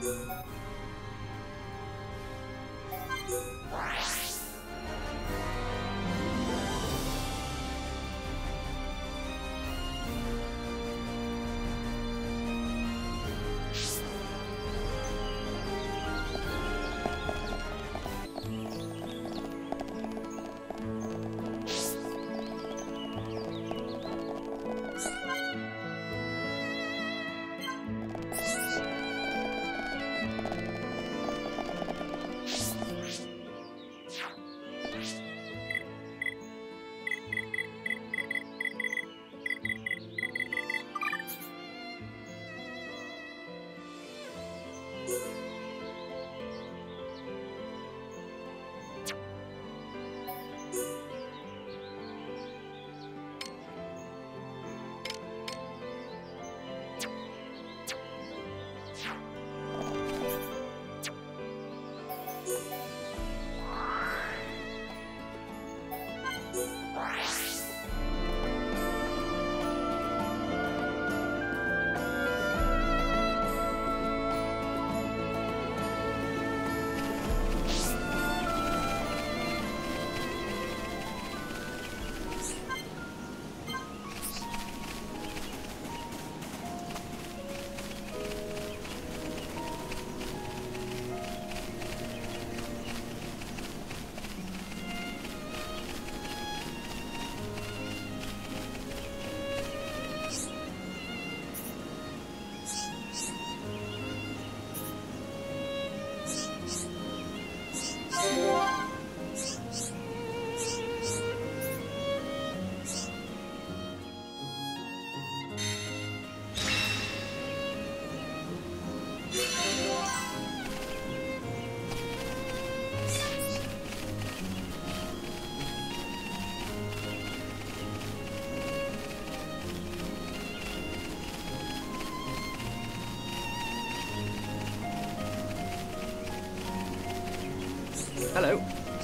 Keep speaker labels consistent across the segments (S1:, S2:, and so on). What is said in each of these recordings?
S1: Hello.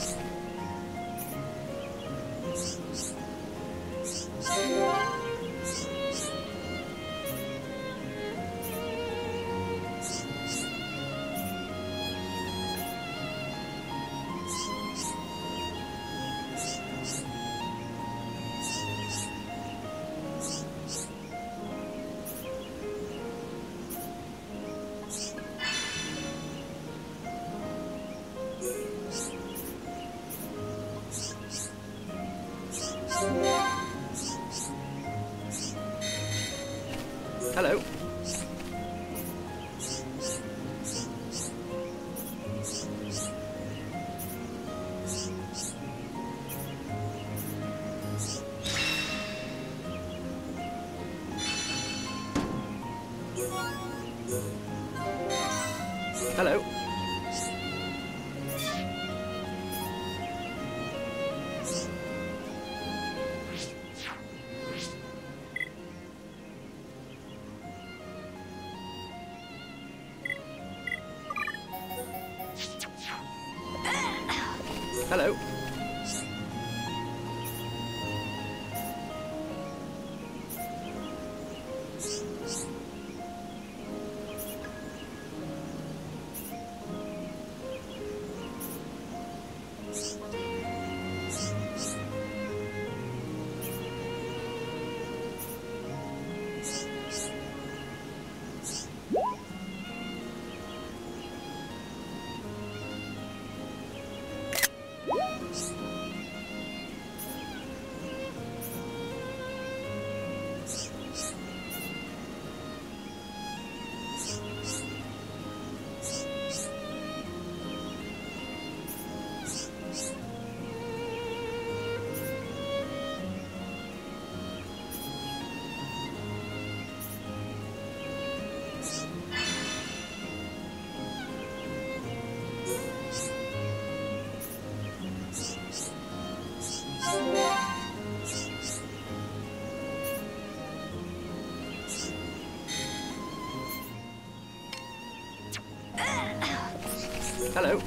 S1: Hello. Hello. Hello. Hello.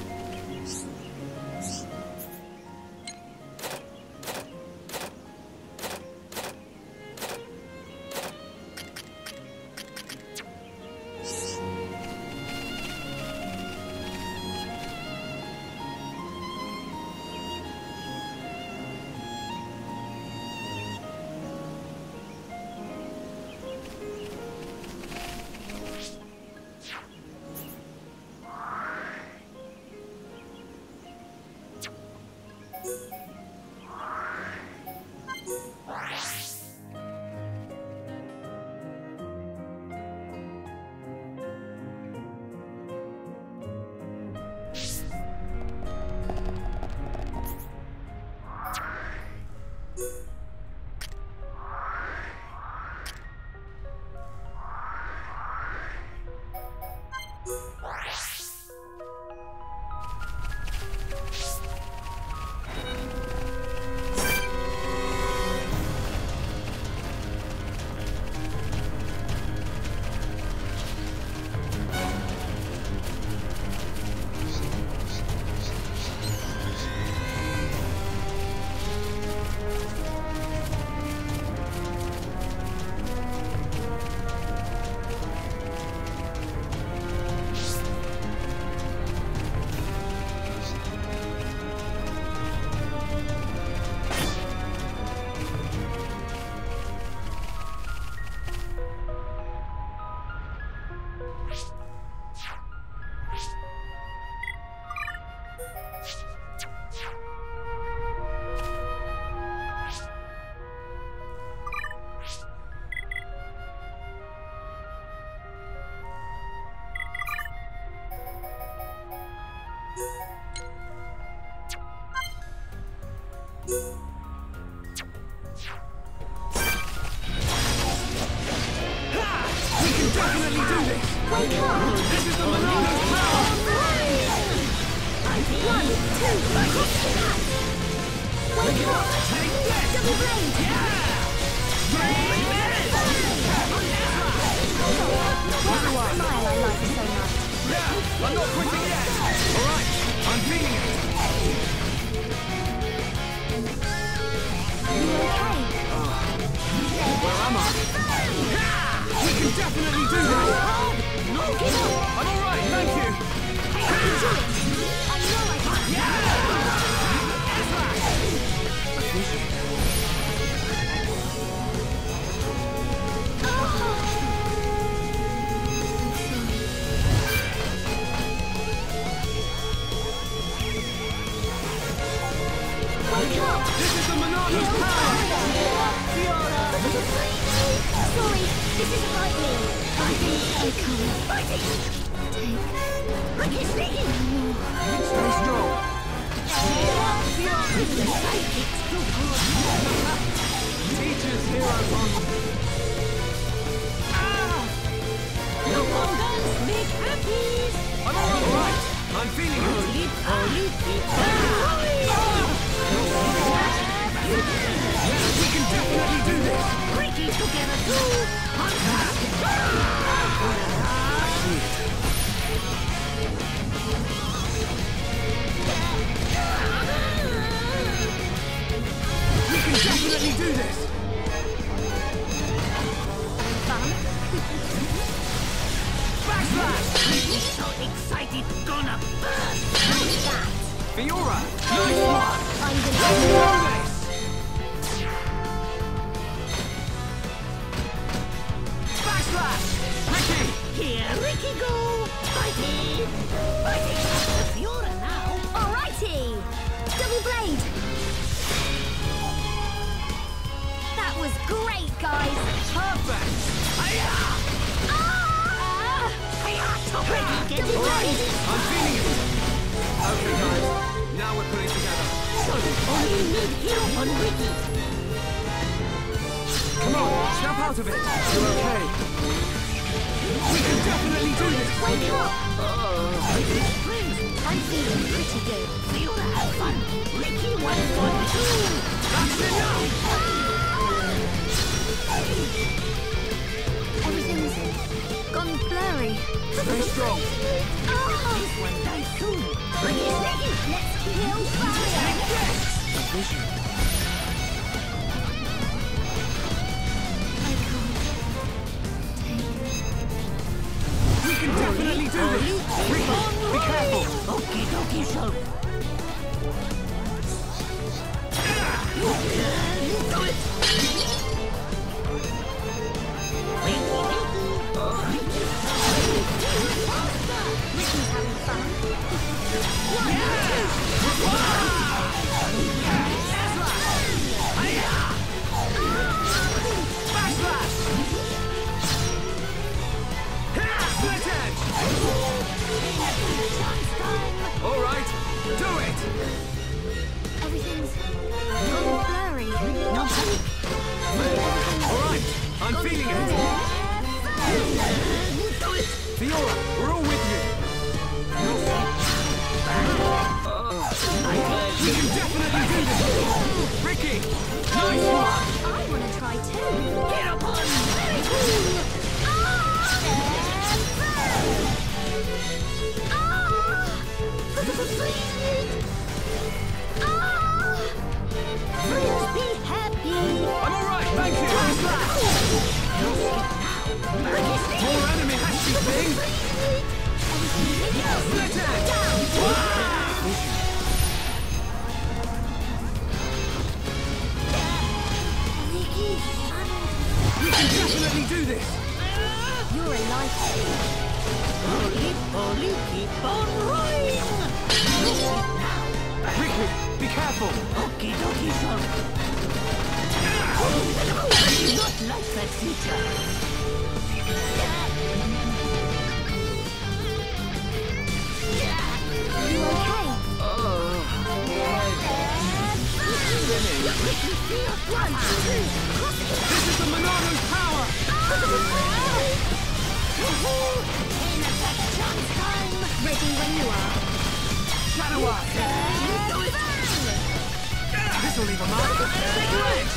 S1: We can definitely do this!
S2: Wake up!
S1: This is the Monarch's power!
S2: 1, 2, wake up!
S1: Take this!
S2: Double blade! Smile, I like it so much.
S1: Yeah, I'm not quitting yet! Alright, I'm feeling it!
S2: You okay?
S1: Where am I? We can definitely do this!
S2: No, give up!
S1: I'm alright, thank you!
S2: I can do it! I know I can! Wake up!
S1: This is the Monarch's power!
S2: Sorry, this isn't like me. Fighting! Ricky speaking!
S1: Stay strong! Teacher's hero on!
S2: No more guns, make happies!
S1: I'm alright! I'm feeling it! We can definitely do this!
S2: Ricky together too!
S1: We can definitely do this! Backslash!
S2: So excited, gonna burst! How's that?
S1: Fiora! Nice one!
S2: I'm
S1: Let's
S2: gonna
S1: do this! Backslash! Ricky!
S2: Here, Ricky go! Fighting! Fighting! The Fiora now! Alrighty! Double blade! That was great, guys!
S1: Perfect!
S2: Ah! Ricky, get it
S1: Alright,
S2: right!
S1: I'm feeling it! Okay guys, now we're putting together.
S2: So, only need hero on Ricky!
S1: Come on, snap out of it! You're okay. We can definitely do this!
S2: Wake up! I'm feeling pretty good. Fiora, have fun! Ricky wants fun too!
S1: That's enough!
S2: Everything's gone blurry.
S1: Stay strong!
S2: This one dies soon. Ricky's ready. Let's kill fire.
S1: A vision.
S2: I can't
S1: We can definitely do this! Ricky, be careful!
S2: Okie dokie, so. You do it. Ricky's having fun.
S1: 1, 2, Alright, do it!
S2: Everything's gone blurry. No panic.
S1: Alright, I'm feeling it! Fiora, we're all with you! We can definitely do this! Ricky, nice one!
S2: I want to try too.
S1: Get up on!
S2: Friends, be happy.
S1: I'm alright, thank you! More enemy hatchy thing! Split edge! We can definitely do this!
S2: You're a lifesaver. Keep on rolling.
S1: Ricky, be careful!
S2: Okie dokie, son. Not like that teacher. You okay? One, two,
S1: This is the Monado's power!
S2: in attack chance time! Ready when you are.
S1: Shadow Arc!
S2: Bang!
S1: This'll leave a mark! Take your edge!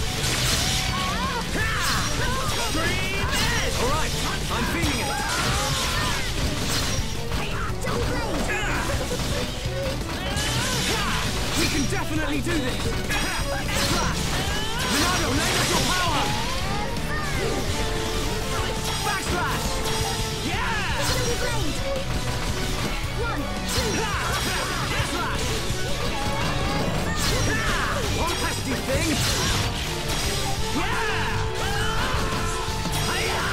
S1: Dream Edge! Alright, I'm feeling it!
S2: Double blade!
S1: We can definitely do this! Flash! Monado, lend us your power! Backslash! Yeah!
S2: Double blade! One, two,
S1: Slash! One pesky thing! Yeah! Hiya!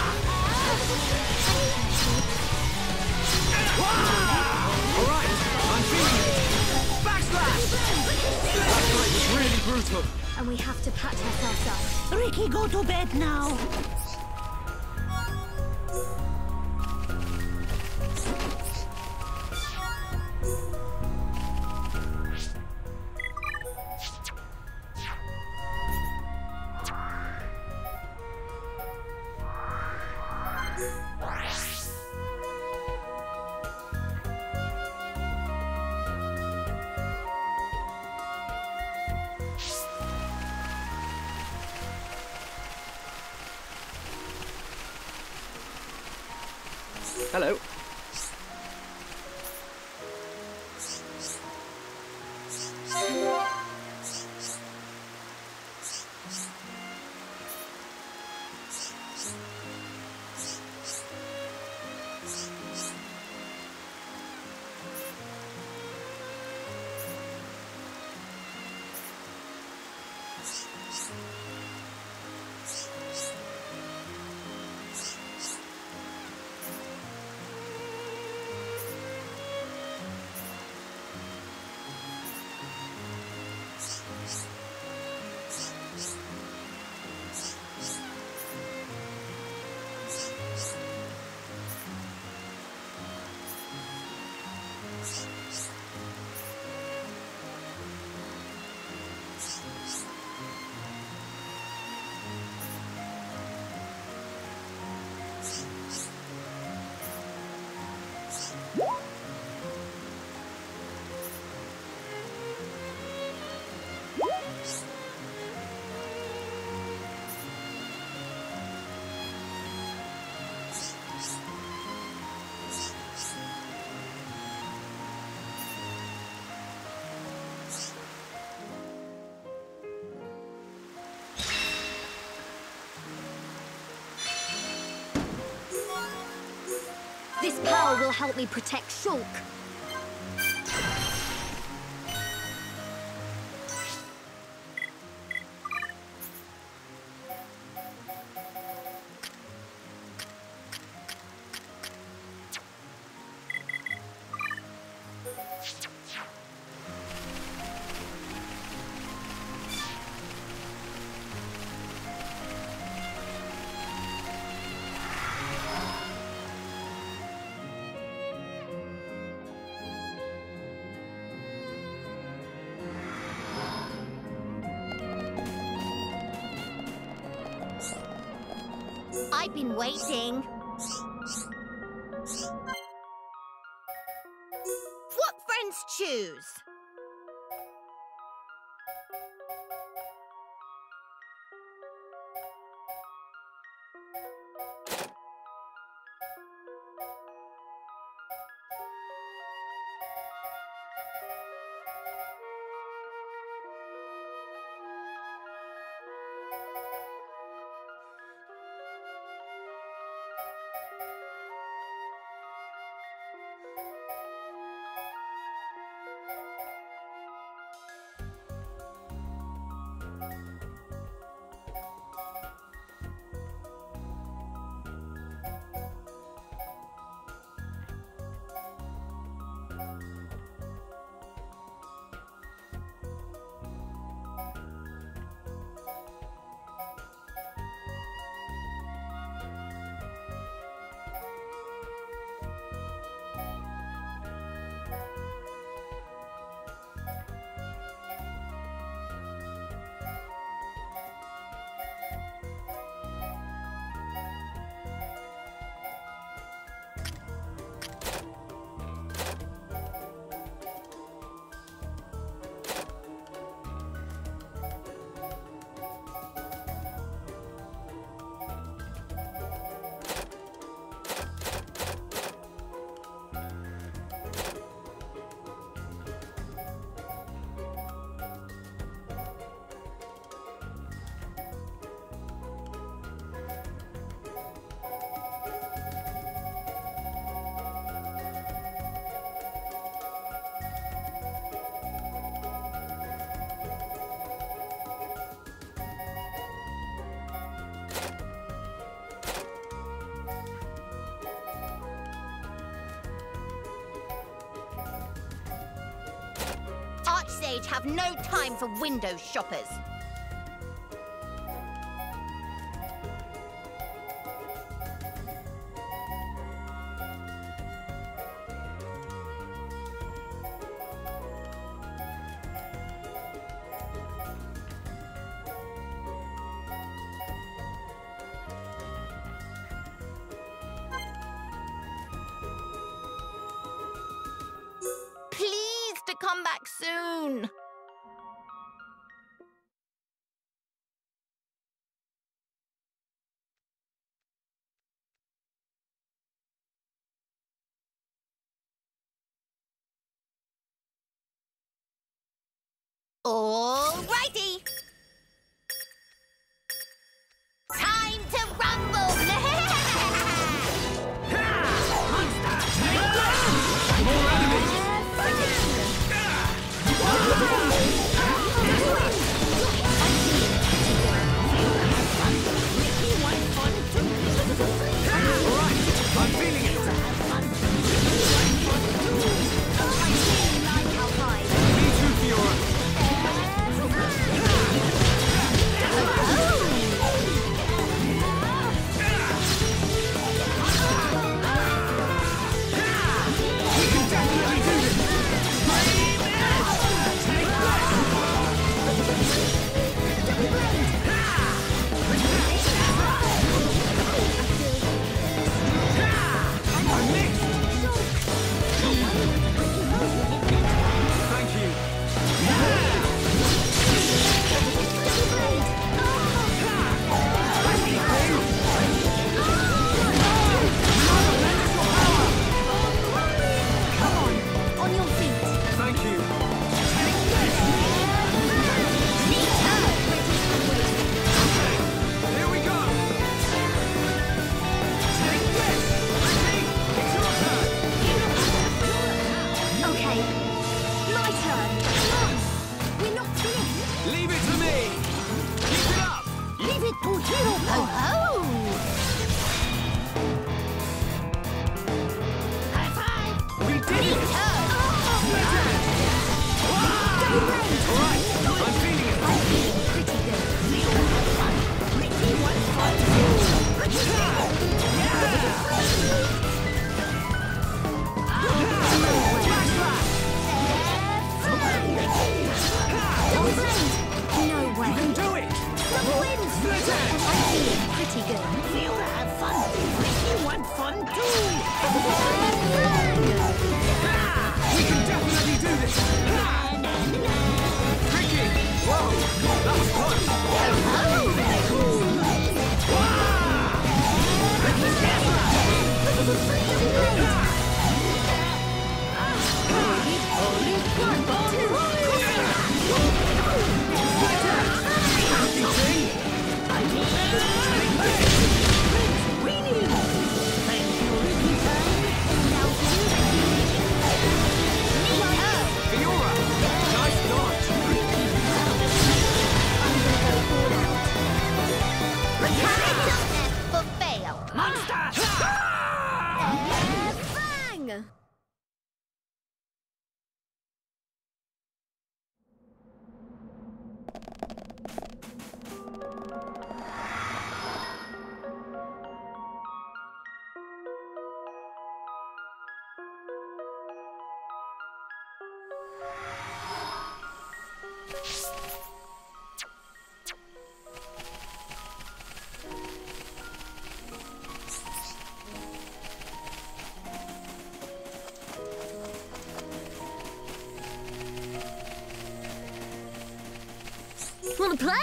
S1: Alright, I'm feeling it! Backslash! That fight was really brutal.
S2: and we have to patch ourselves up.
S3: Ricky, go to bed now.
S1: Hello.
S2: This power will help me protect Shulk. I've been waiting.
S3: What friends choose? stage have no time for window shoppers. Please to come back soon. Alrighty. Time to rumble.
S1: More enemies! Alright, I'm feeling it! Me too, Fiora! We can definitely do this! I missed! Thank you!
S2: On your feet.
S1: Thank you! Here we go! Take this! Ricky, it's your turn!
S2: Okay, my turn. We're not finished.
S1: Leave it to me! Keep it up!
S2: Leave it to Hero Power. High five.
S1: We did it! Alright, I'm feeling it!
S2: Pretty good. Ricky wants fun too. No way.
S1: You can do it!
S2: Double wins.
S1: Split it!
S2: I'm feeling pretty good. Feel to have fun. Ricky wants fun too.
S1: We can definitely do this! Ricky! Whoa! That was close! Fiora! Nice dodge!
S3: For fail.
S2: Bang! Wanna play?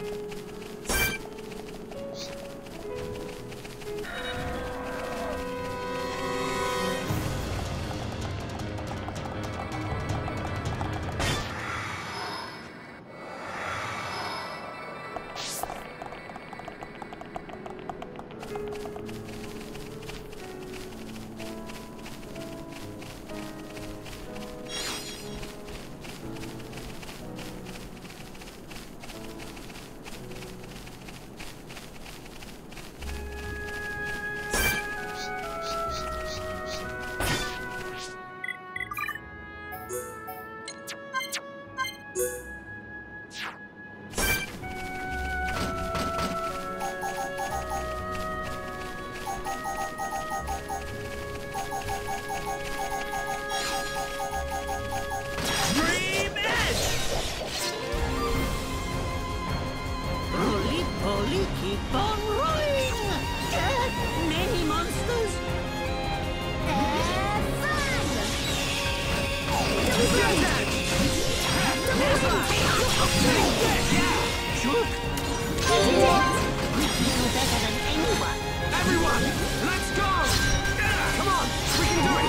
S4: Keep on rolling! Many monsters!
S1: Everyone, let's go! Come on, we can do it!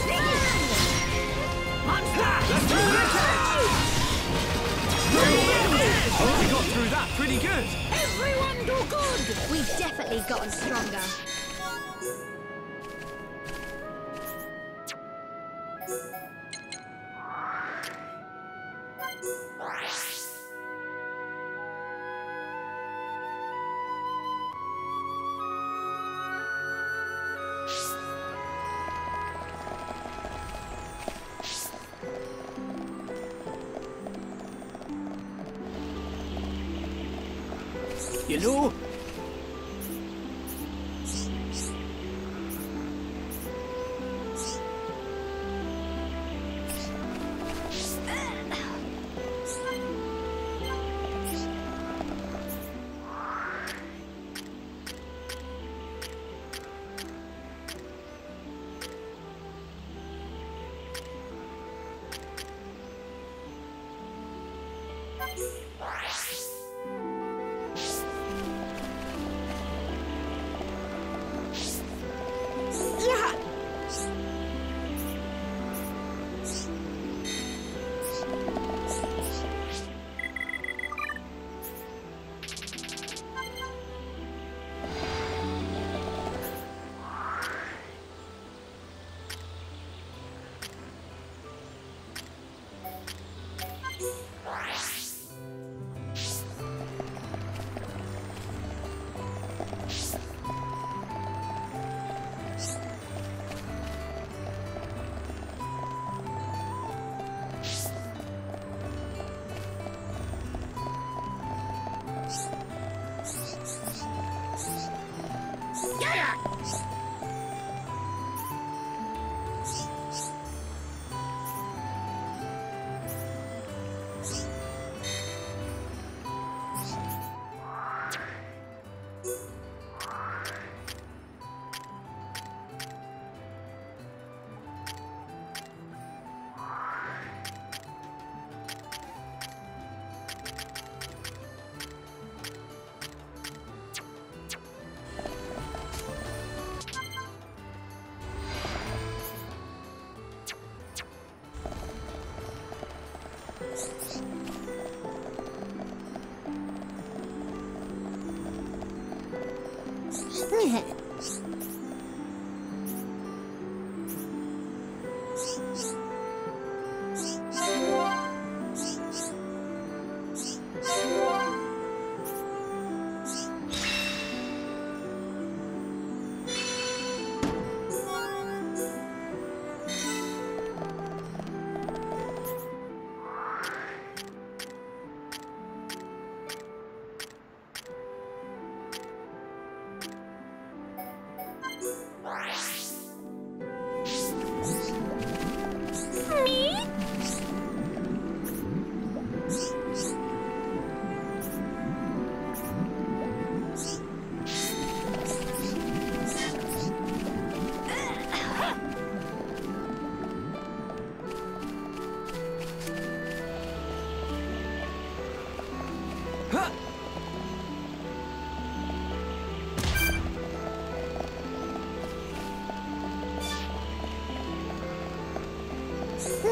S1: Let's do it! We got through that pretty good!
S4: Everyone do good!
S2: We've definitely gotten stronger.
S1: You know,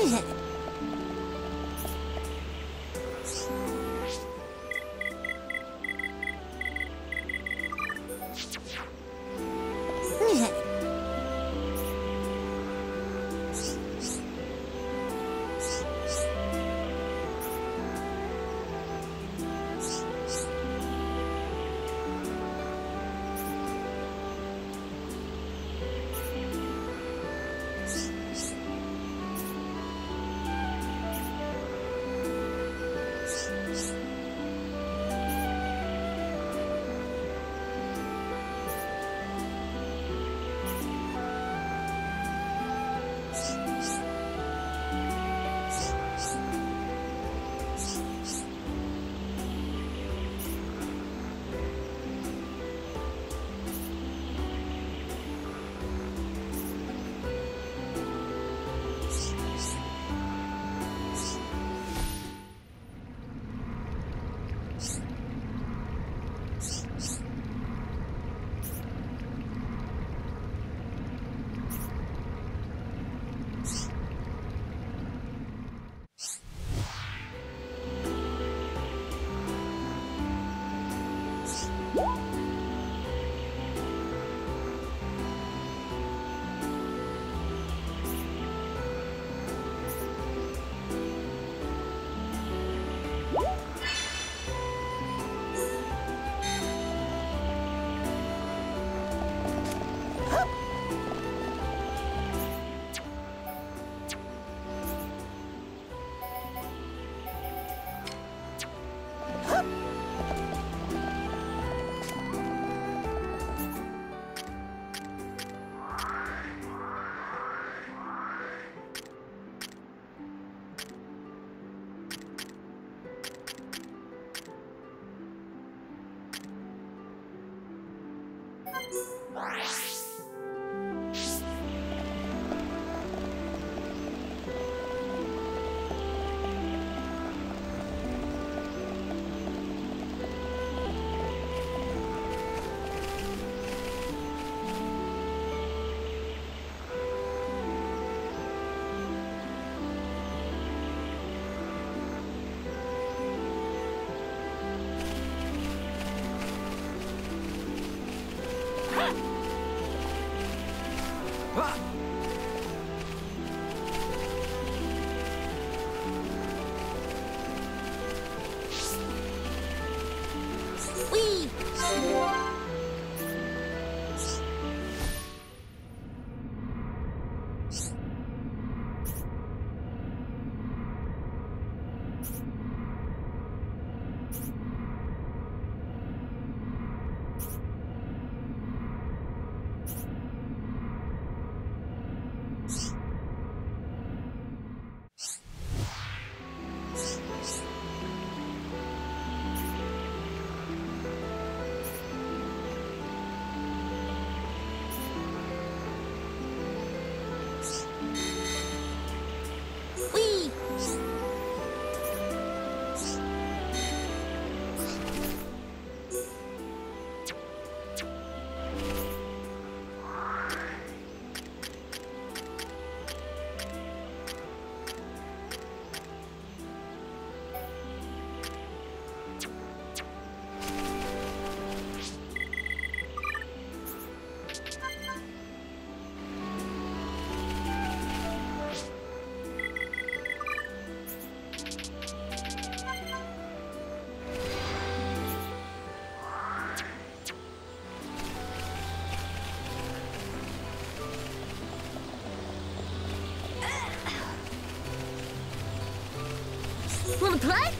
S2: Wanna play?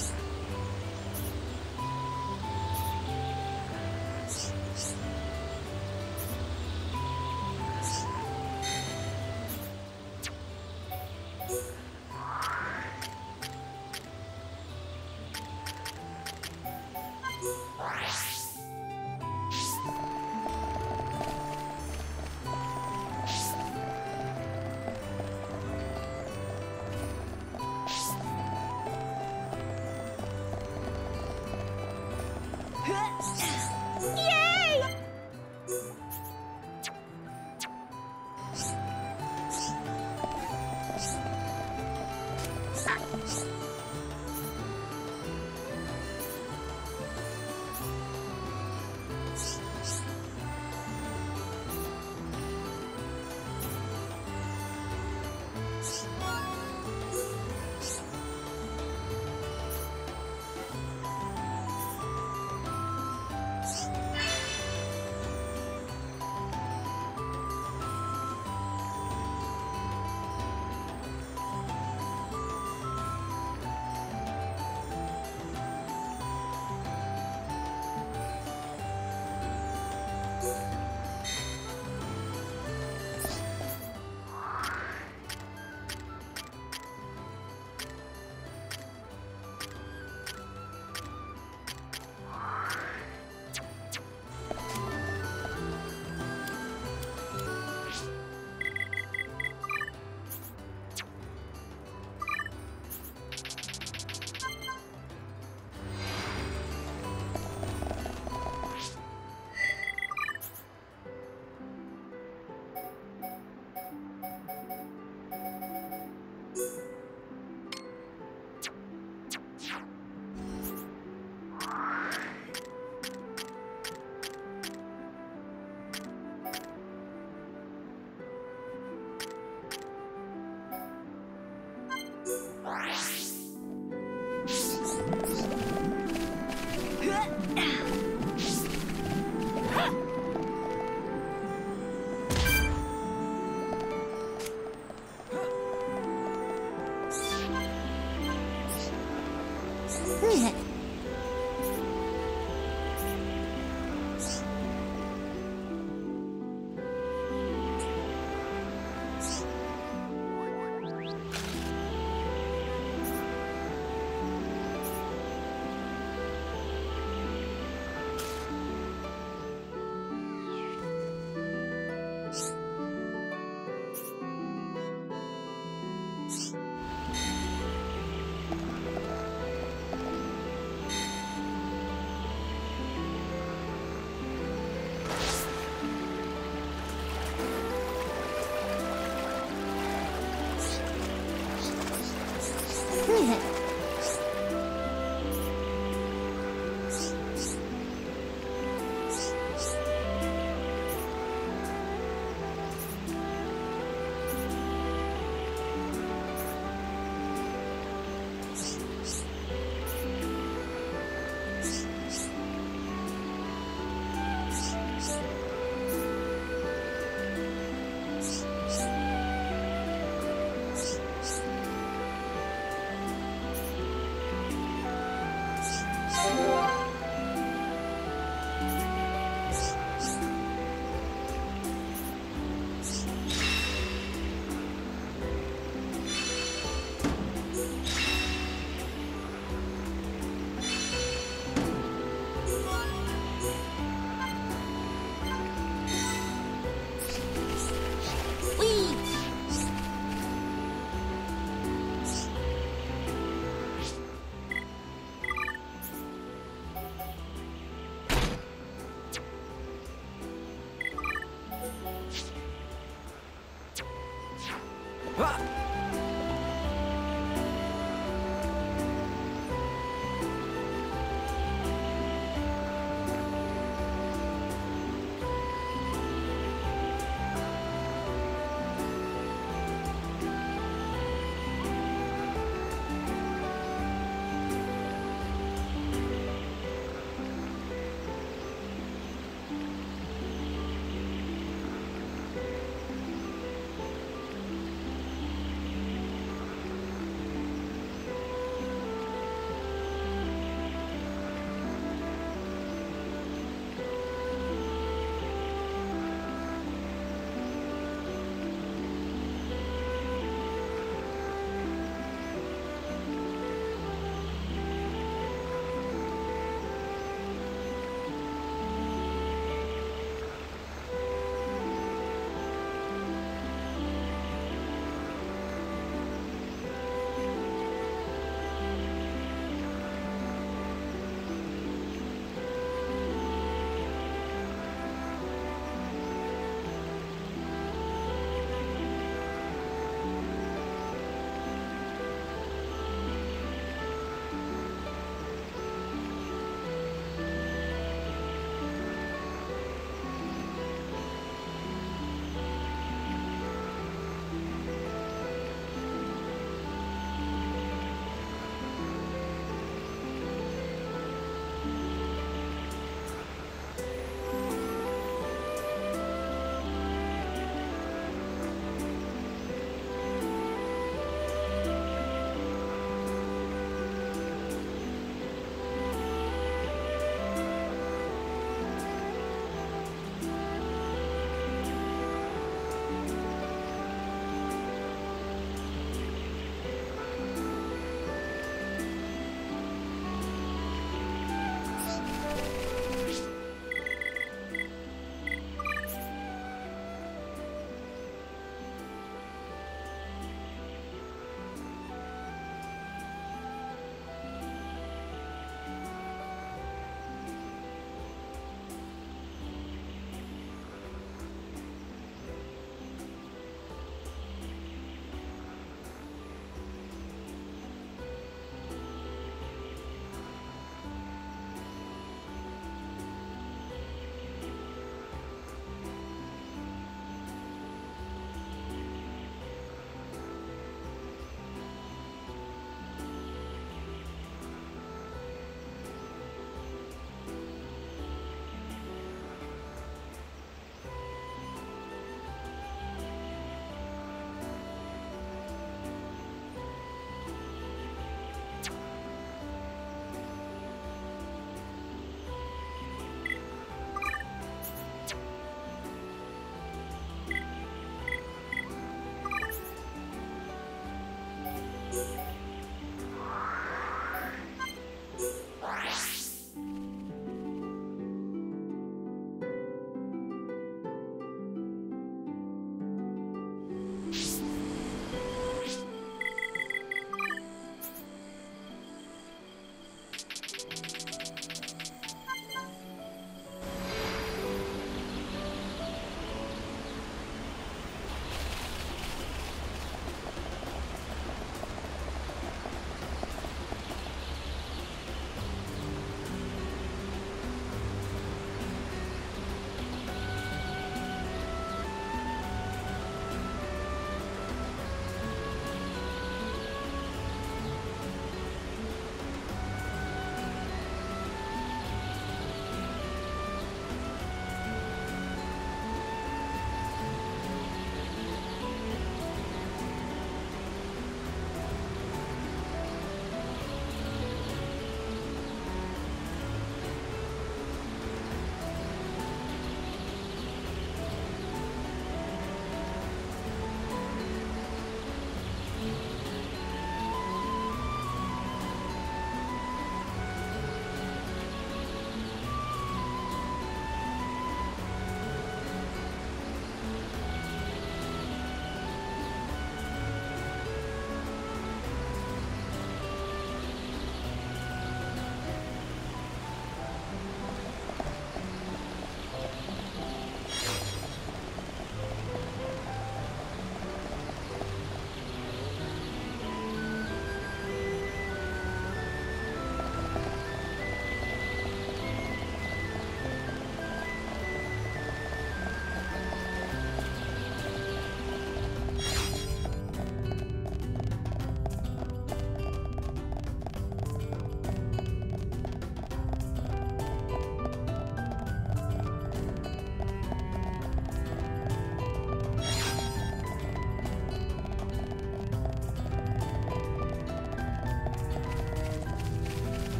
S2: Yay!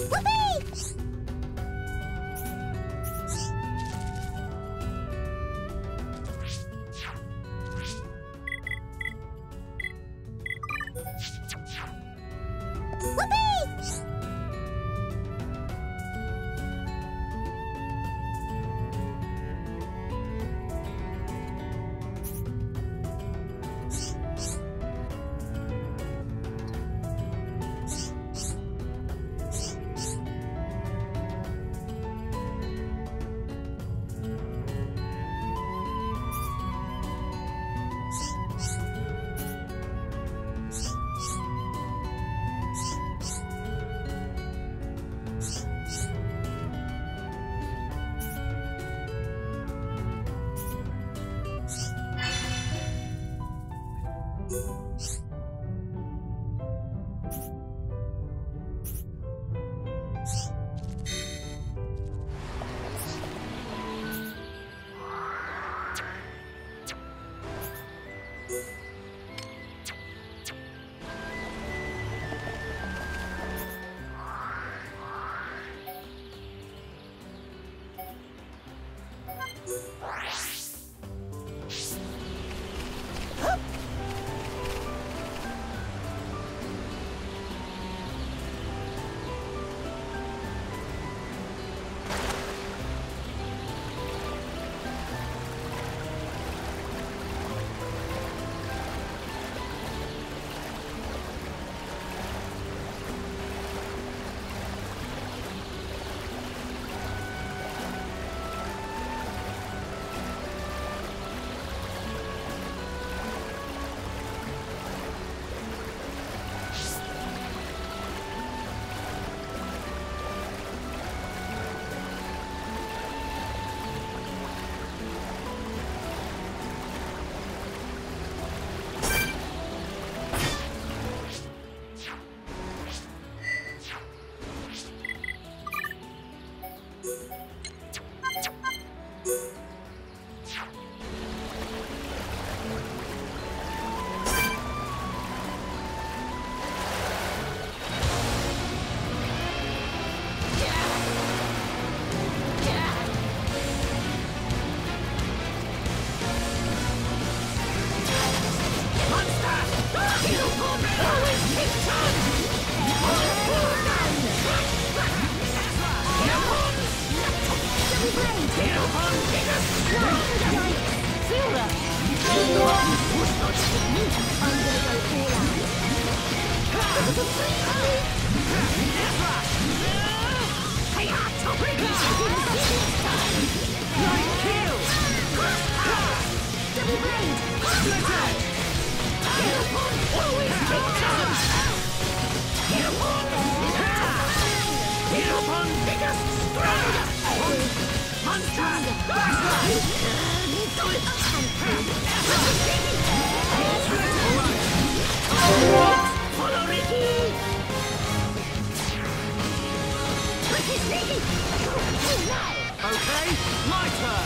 S1: Okay, my turn.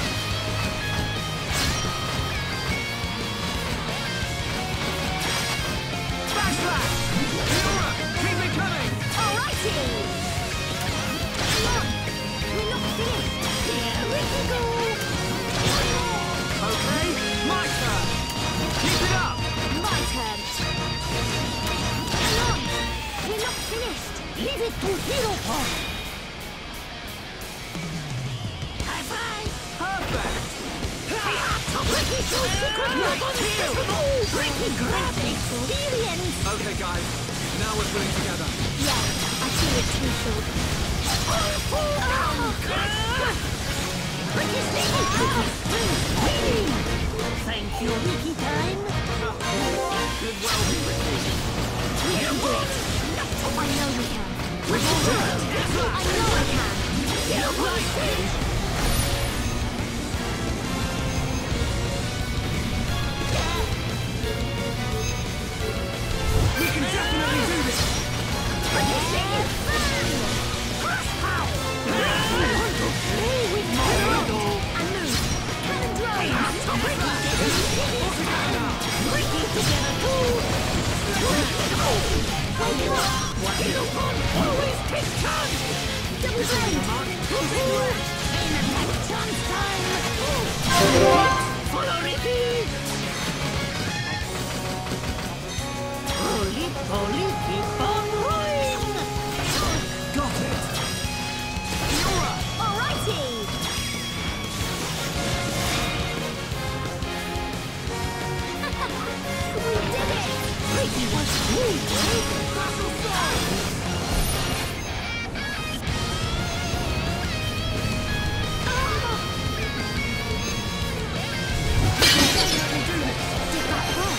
S1: Backslash! Fiora, keep it coming!
S2: Alrighty! Come on! We're not finished! Here we can go!
S1: Okay, my turn. Keep it up!
S2: My turn! Come on! We're not finished! Leave it to Hero Pop! High five!
S1: Perfect!
S2: Ricky so secret Ricky grab experience!
S1: Okay, guys, now we're pulling together.
S2: Yeah, I feel it too, Phil. Ricky sneaky! Thank you, Ricky time!
S1: Did well, Ricky.
S2: We can do it! I know we can! We can do it! I know I can!
S1: We can definitely do this!
S2: Ricky sneaky! Cross power! I want to play with my road! And move! Cannon drone! Ricky together too! Wake you up! Always
S4: Take chance!
S2: Double blade!
S4: Chain attack chance time! Follow Ricky! Roly poly, keep on rolling!
S1: Got it! Fiora!
S2: Alrighty! We did it!
S4: Ricky was smooth!
S1: Battle Song!
S2: Did that work?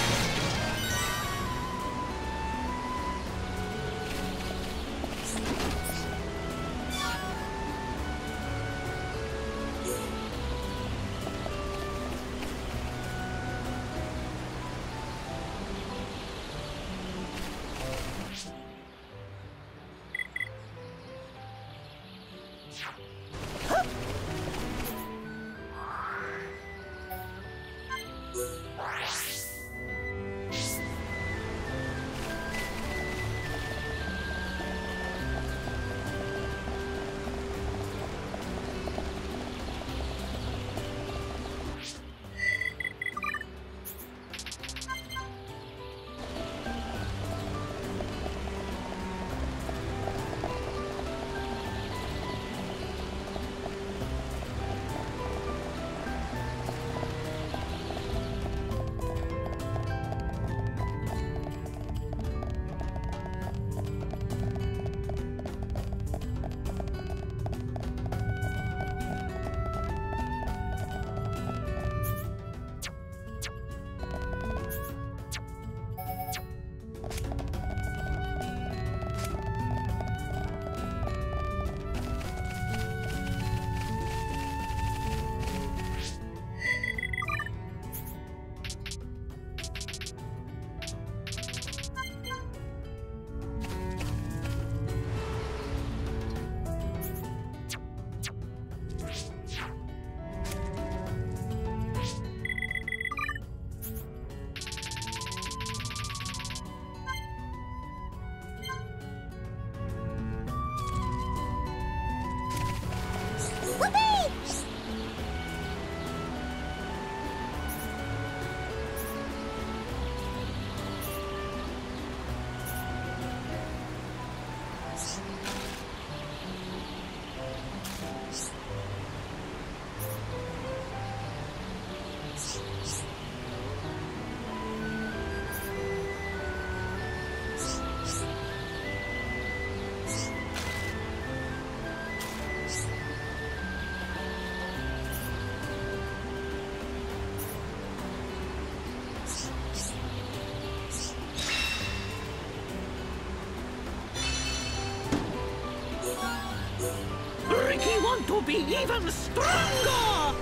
S4: Ricky want to be even stronger!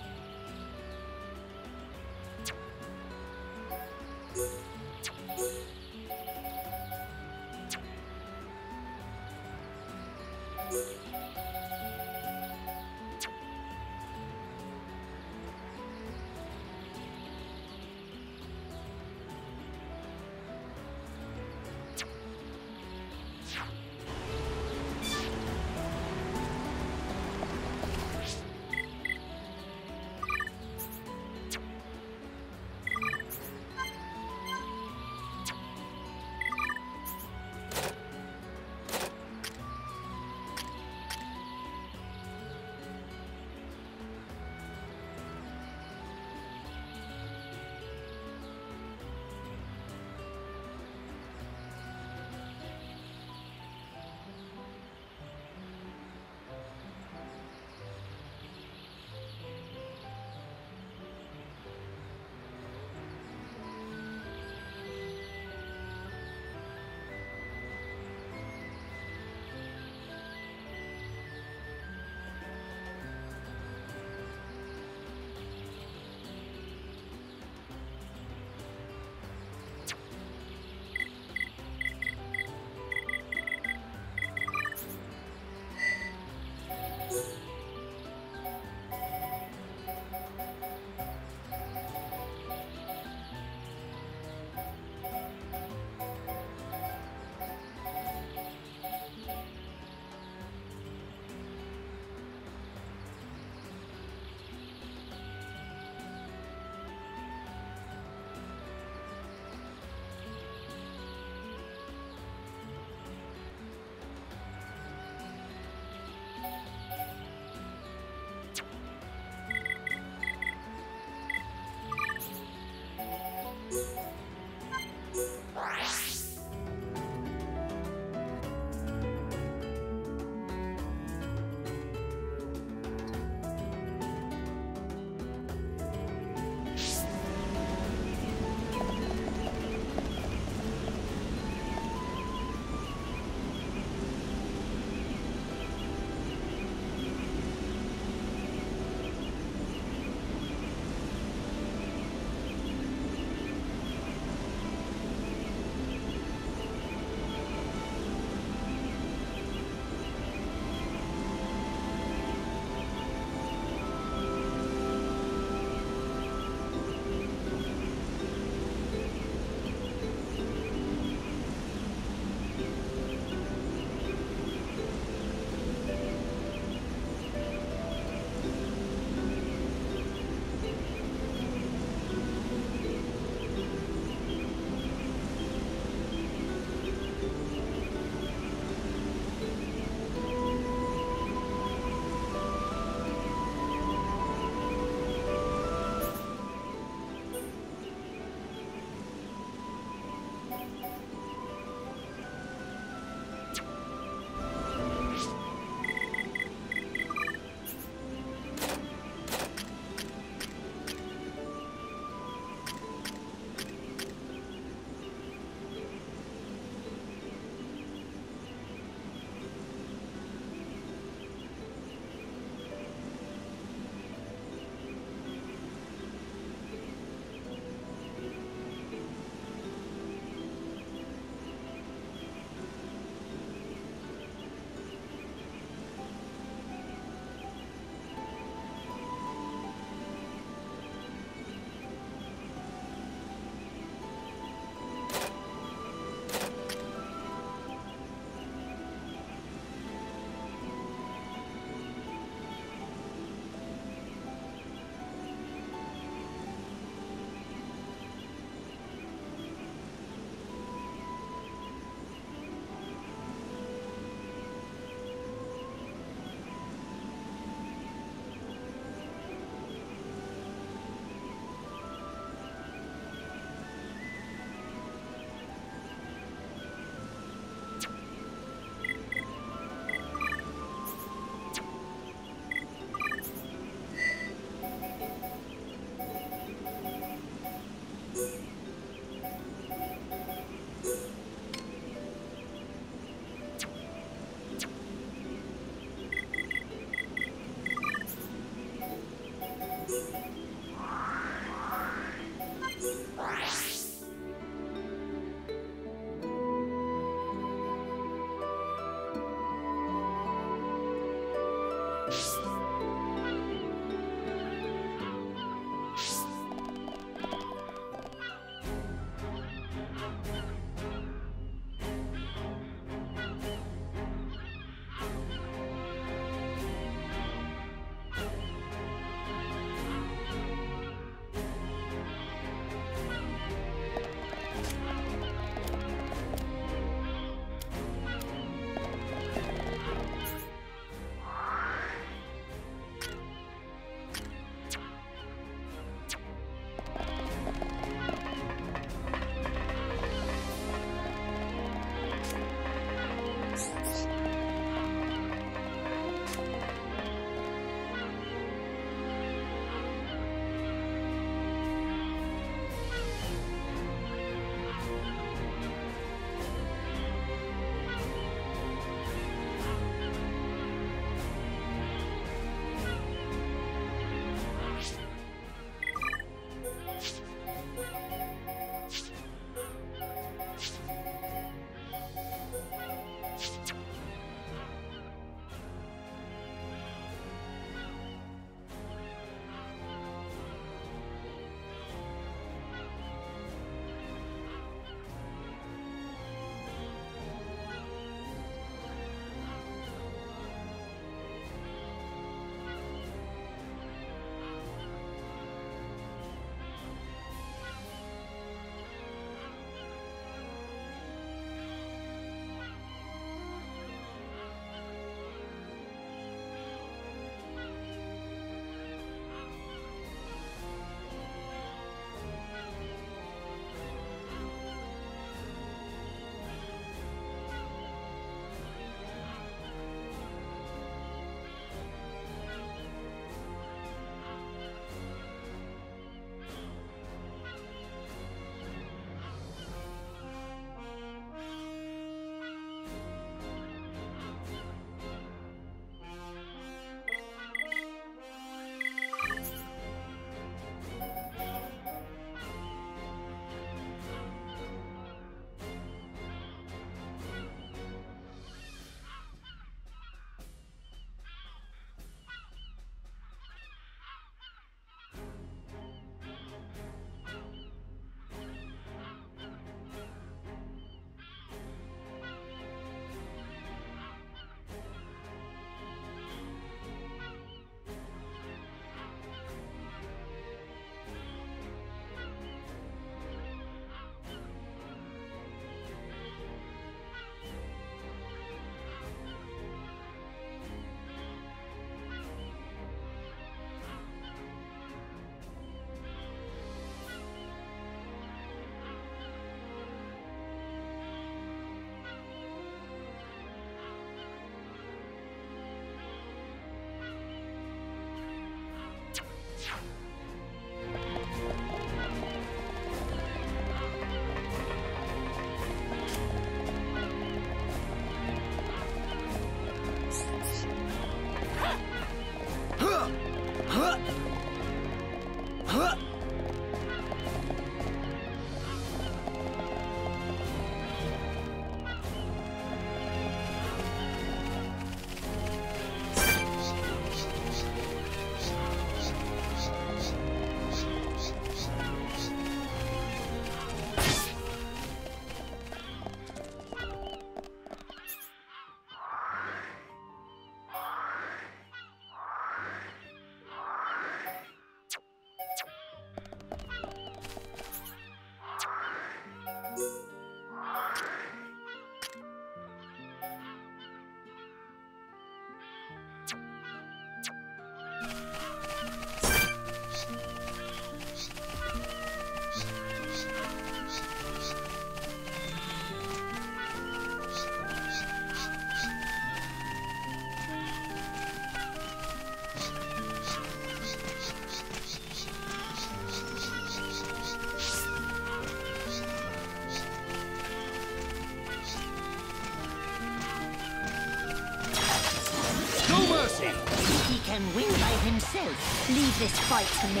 S4: He can win by himself.
S2: Leave this fight to me.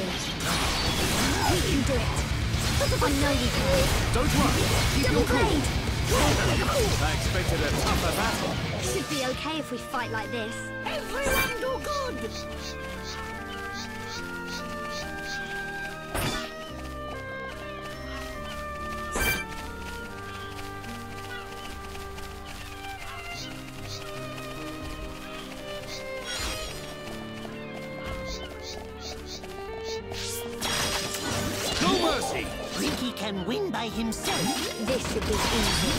S2: You can do it. I know you can.
S1: Don't worry. Keep your
S2: Double
S1: cool.
S2: blade!
S1: I expected a tougher battle.
S2: Should be okay if we fight like this. Everyone do good!
S1: No mercy!
S4: Ricky can win by himself.
S2: This should be easy.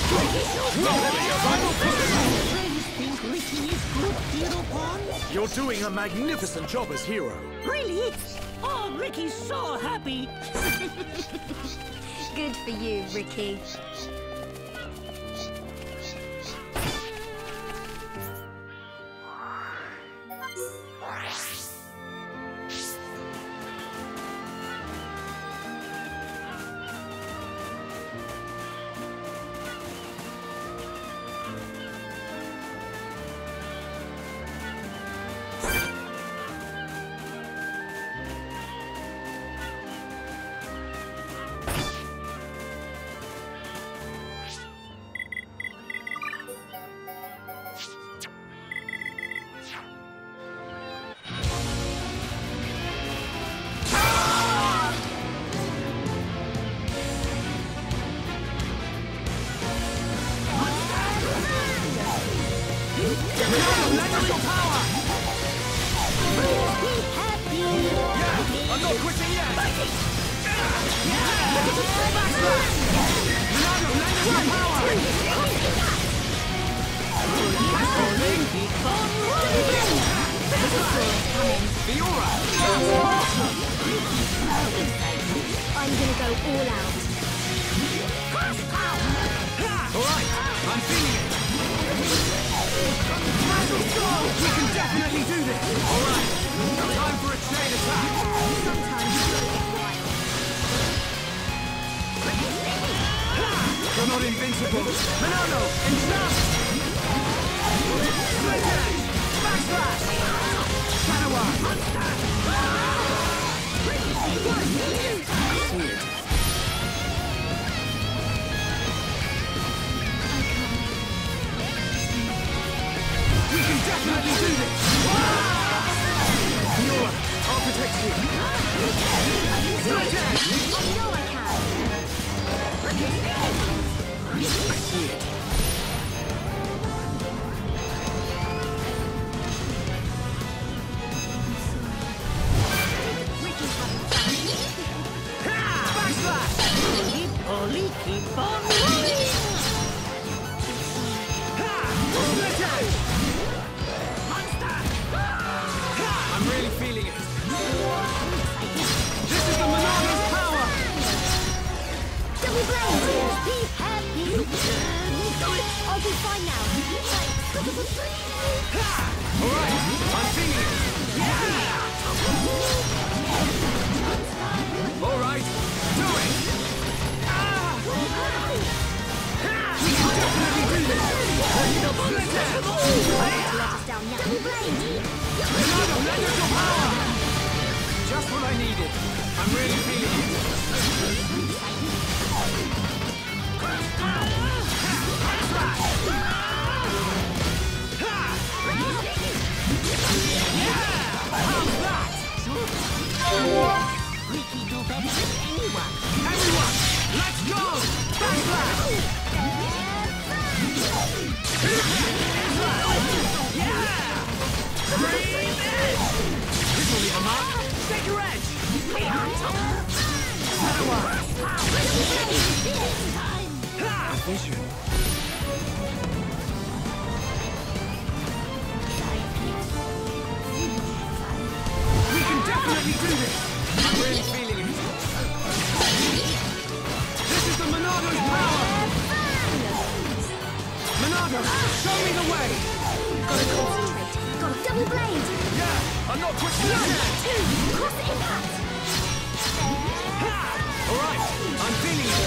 S4: Friends think Ricky is good, Hero Pawn?
S1: You're doing a magnificent job as hero.
S4: Really? Oh, Ricky's so happy.
S2: Good for you, Ricky.
S1: I'm not quitting yet!
S2: I'm gonna go all out.
S1: Alright, I'm feeling it! We can definitely do this! Alright, time for a chain attack!
S2: Sometimes you gotta get wild.
S1: You're not invincible! Manano, enchant! Split edge! Backslash! Shadow Arm! We can definitely do this! Fiora, I'll protect you! Split edge!
S2: I know I can.
S1: I see it.
S2: Ricky's having fun.
S1: Backslash!
S4: Keep on rolling.
S1: Split edge! I'm really feeling it. This is the Monarch's power!
S2: Double blade! Be happy! I'll be fine now.
S1: Alright, I'm feeling it. Alright, do it! We can definitely do this! Split edge!
S2: Let us down now. Double blade!
S1: Leonardo, lend us your power! Just what I needed. I'm really feeling it. How's that?
S4: Ricky do better than anyone.
S1: Everyone, let's go! Backslash! Yeah! Green edge! This will leave a mark. Take your edge! Shadow Arm! Vision. We can definitely do this! I'm really feeling it. This is the Monarch's power! Monarch, show me the way!
S2: Gotta concentrate. Got a double blade.
S1: Yeah, I'm not quitting yet!
S2: Cross impact.
S1: Alright, I'm feeling it!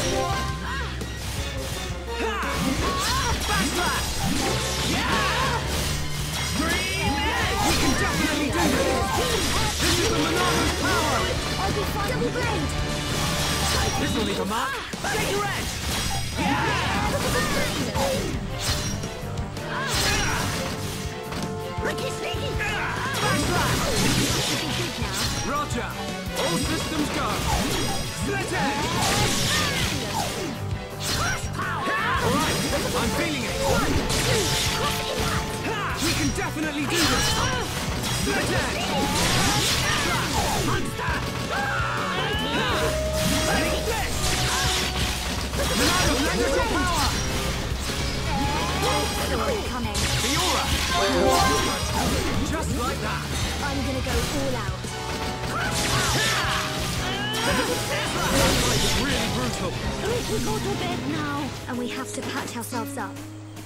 S1: Backslash! Yeah! Green edge! We can definitely do this! This is the Monarch's power!
S2: I'll be fine. Double blade.
S1: This will leave a mark! Take your edge! Yeah!
S2: Ricky sneaky!
S1: Backslash!
S2: Looking good now.
S1: Roger! All systems go! Split edge!
S2: Crush power!
S1: Alright, I'm feeling it!
S2: 1, 2, cross impact!
S1: We can definitely do this! Split edge!
S2: Monster!
S1: Take this! Monado, lend us your power!
S2: Saw it coming.
S1: Fiora! Just like that!
S2: I'm gonna go all out.
S1: That fight is really brutal!
S2: We go to bed now, and we have to patch ourselves up.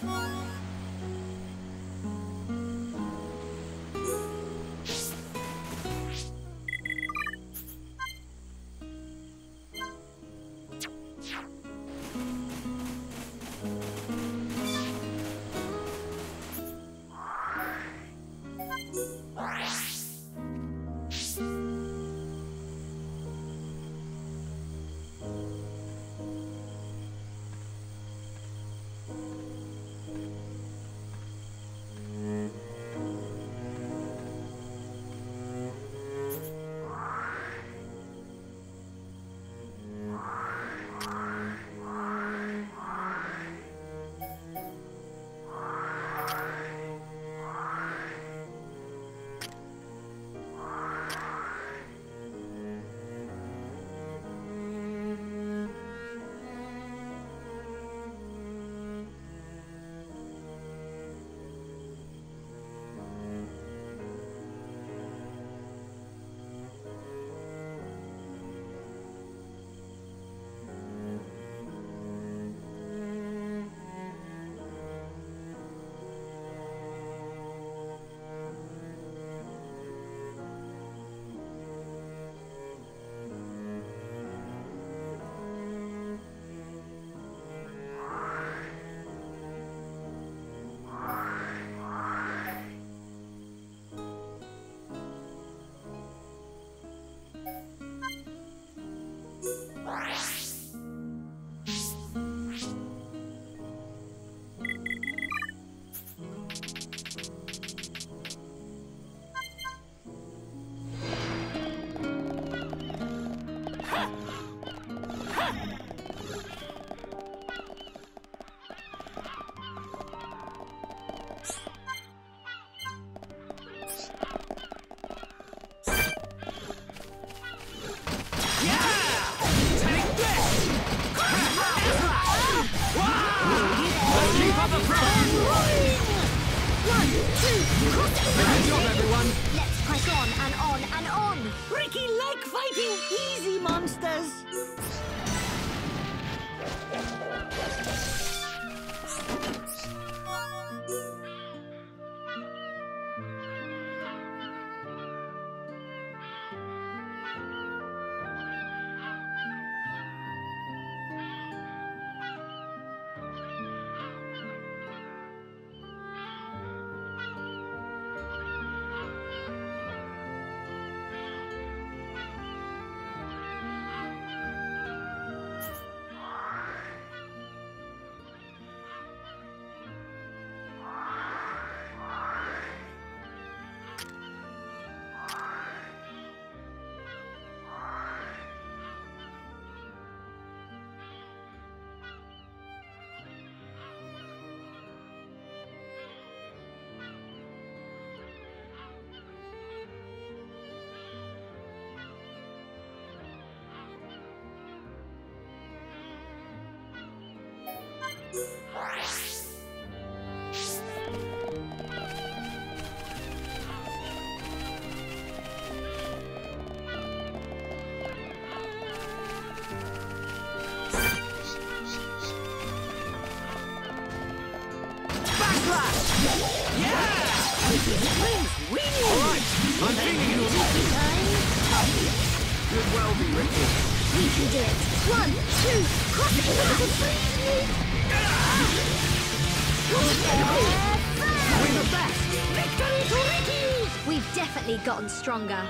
S1: Good job, everyone!
S2: Let's press on and on and on.
S4: Ricky like fighting easy monsters.
S1: Alright, I'm feeling it! Could well be, Ricky.
S2: We can do it. 1, 2, cross it.
S1: We're the best!
S2: Victory to Ricky! We've definitely gotten stronger.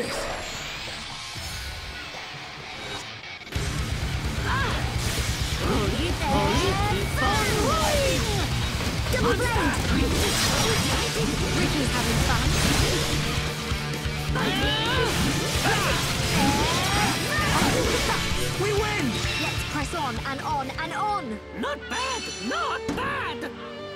S1: this.
S2: Double blade! Ricky's having fun.
S1: We win!
S2: Let's press on and on and on!
S1: Not bad! Not bad!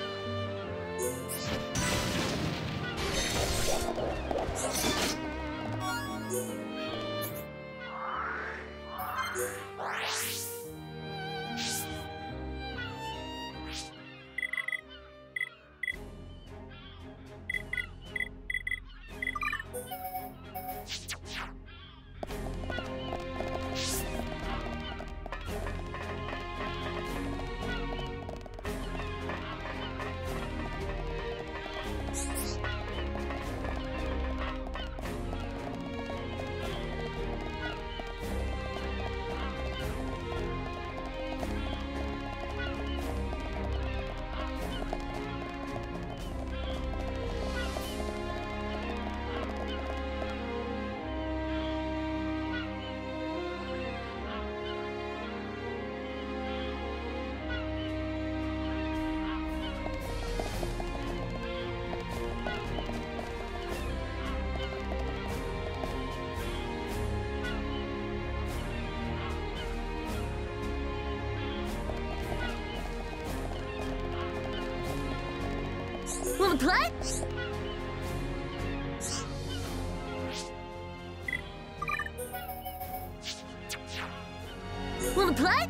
S2: Wanna play? Wanna play?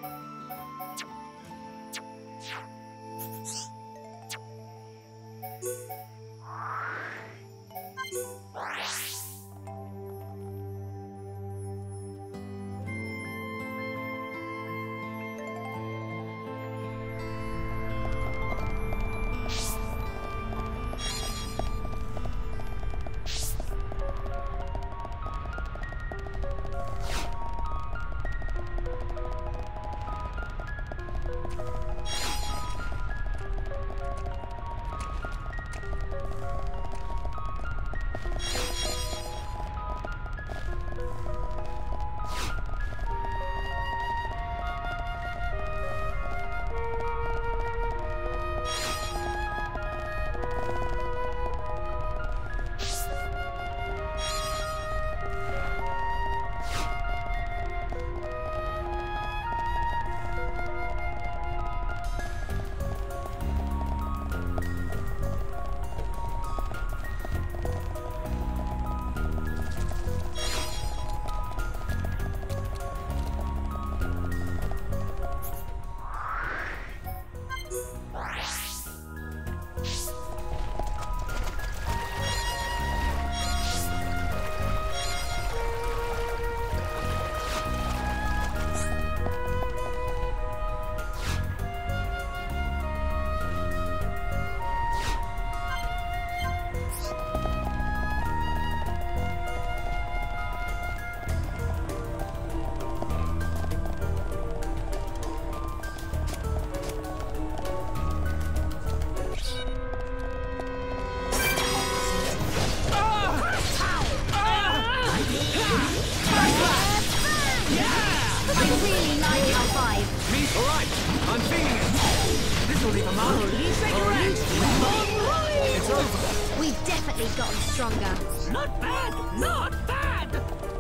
S2: We've definitely gotten stronger.
S1: Not bad! Not bad!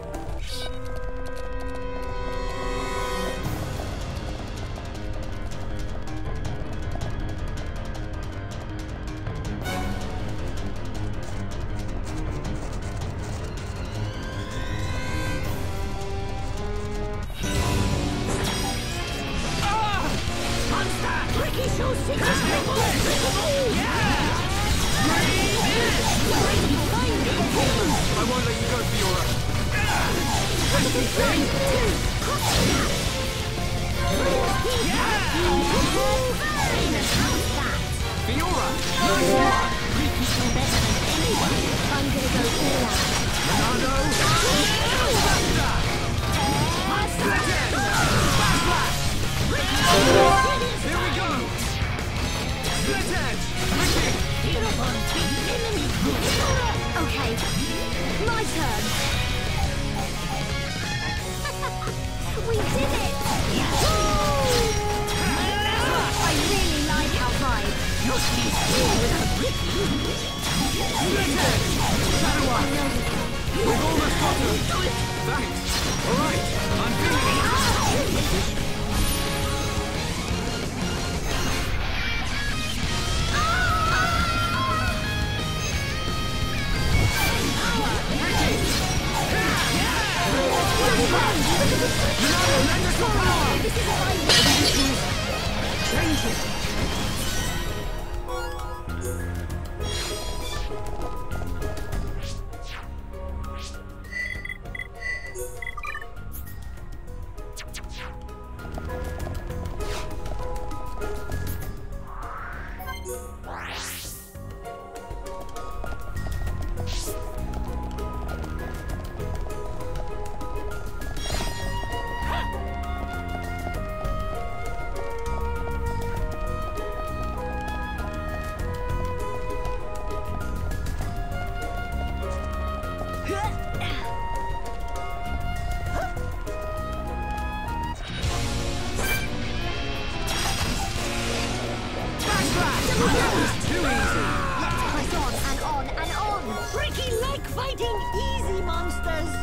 S2: Ricky shows secret
S1: I won't let you go, Fiora! Fiora! Nice one!
S2: Ricky's no better than anyone. I'm gonna go all out.
S1: Monado! Here we go! Split Edge!
S2: Okay, my turn. We did it! I really like our vibe.
S1: Split Edge! Shadow Eye! We've almost got her! Thanks! Alright, I'm feeling it! Change it! Too easy!
S2: Let's press on and on and on.
S4: Ricky like fighting easy monsters.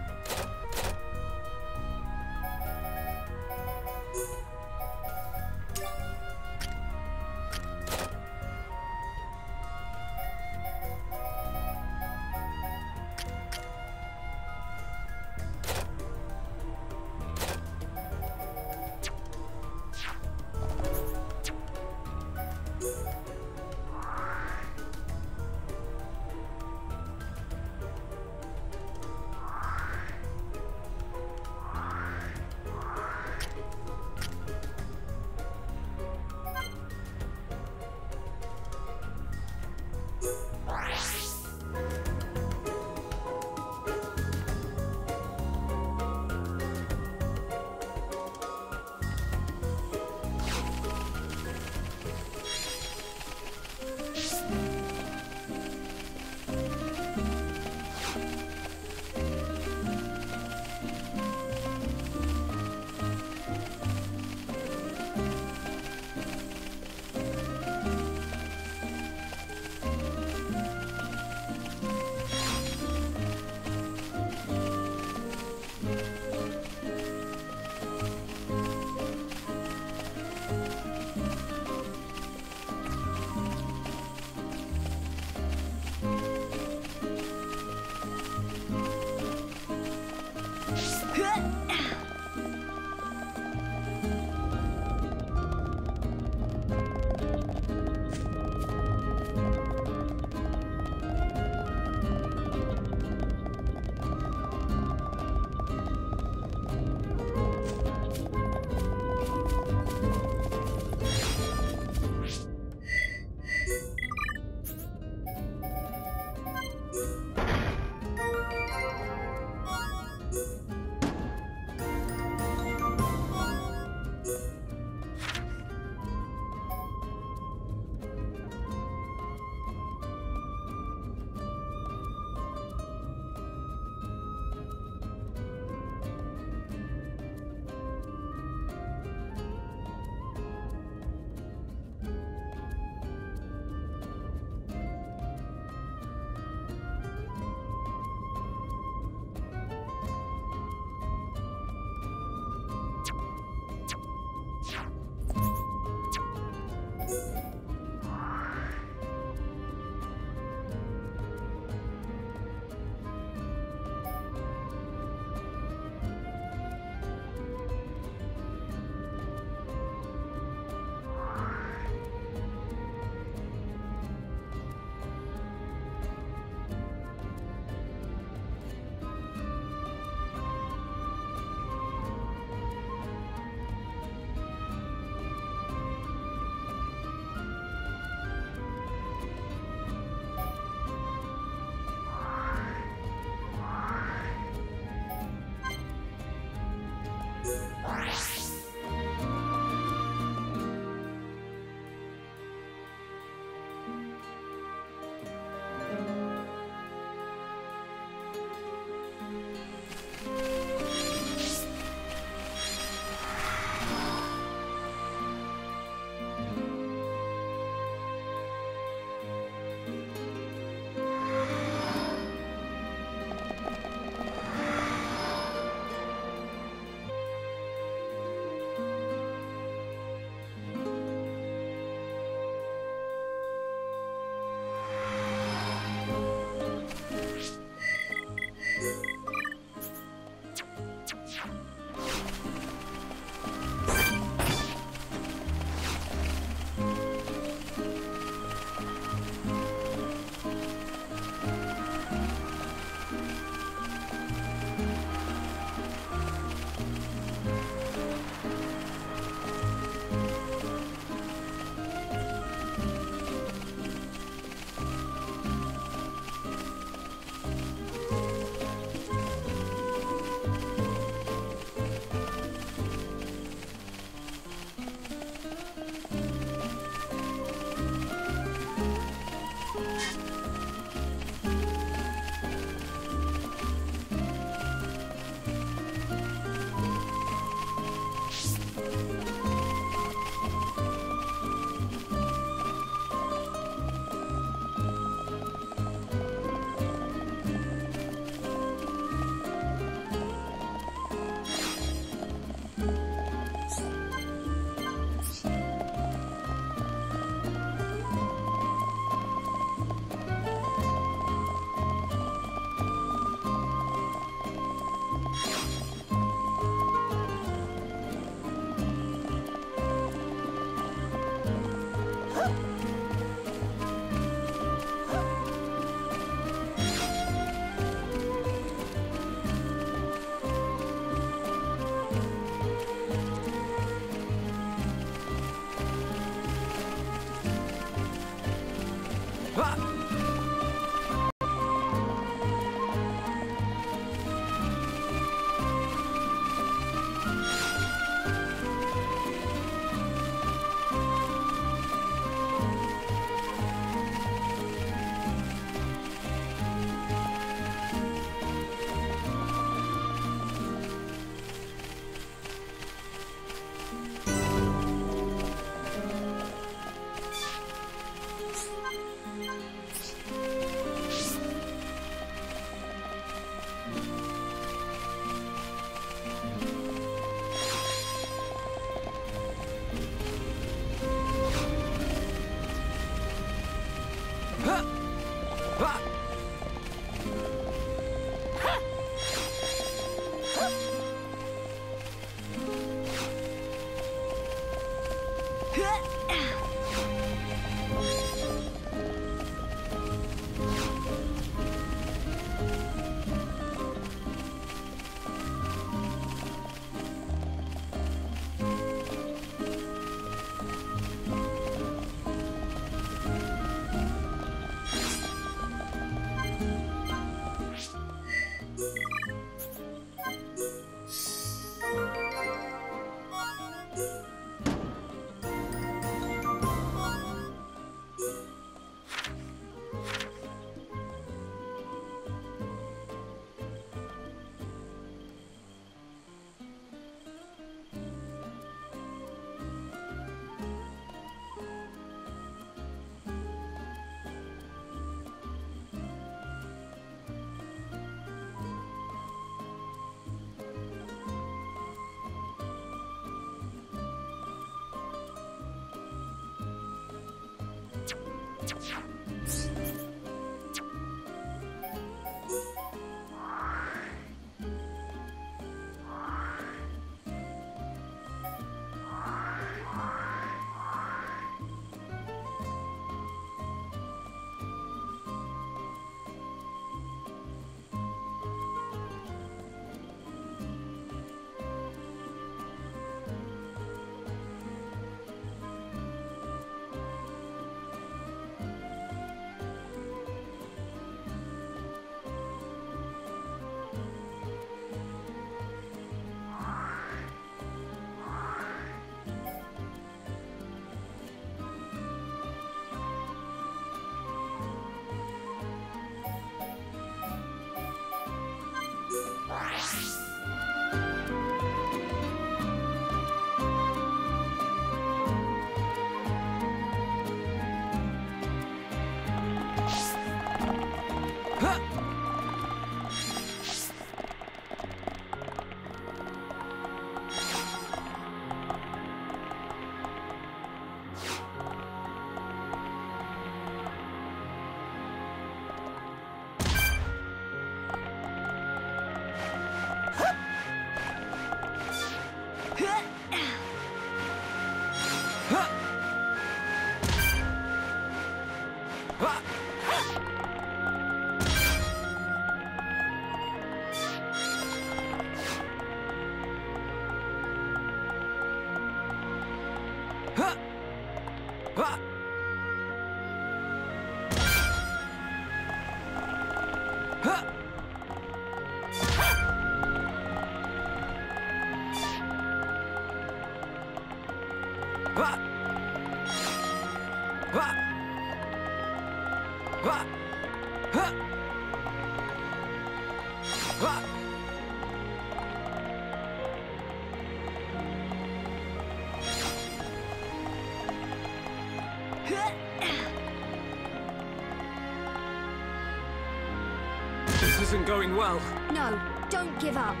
S1: This isn't going well.
S2: No, don't give up.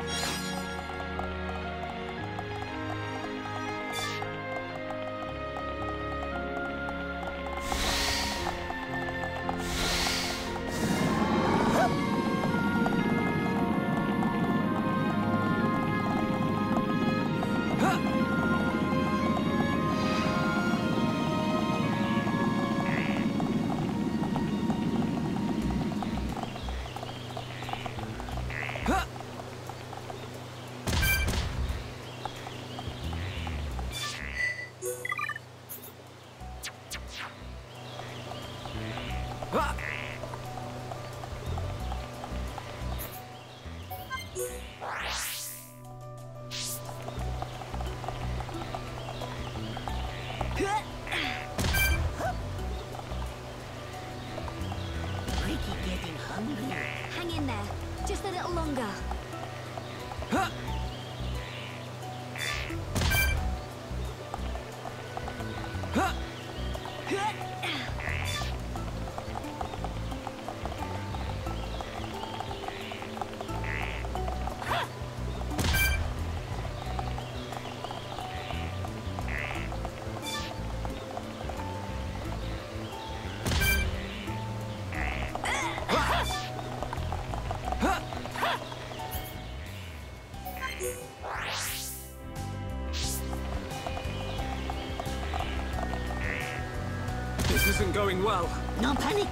S4: Ricky getting hungry.
S2: Hang in there. Just a little longer.
S1: This isn't going well.
S4: No panic.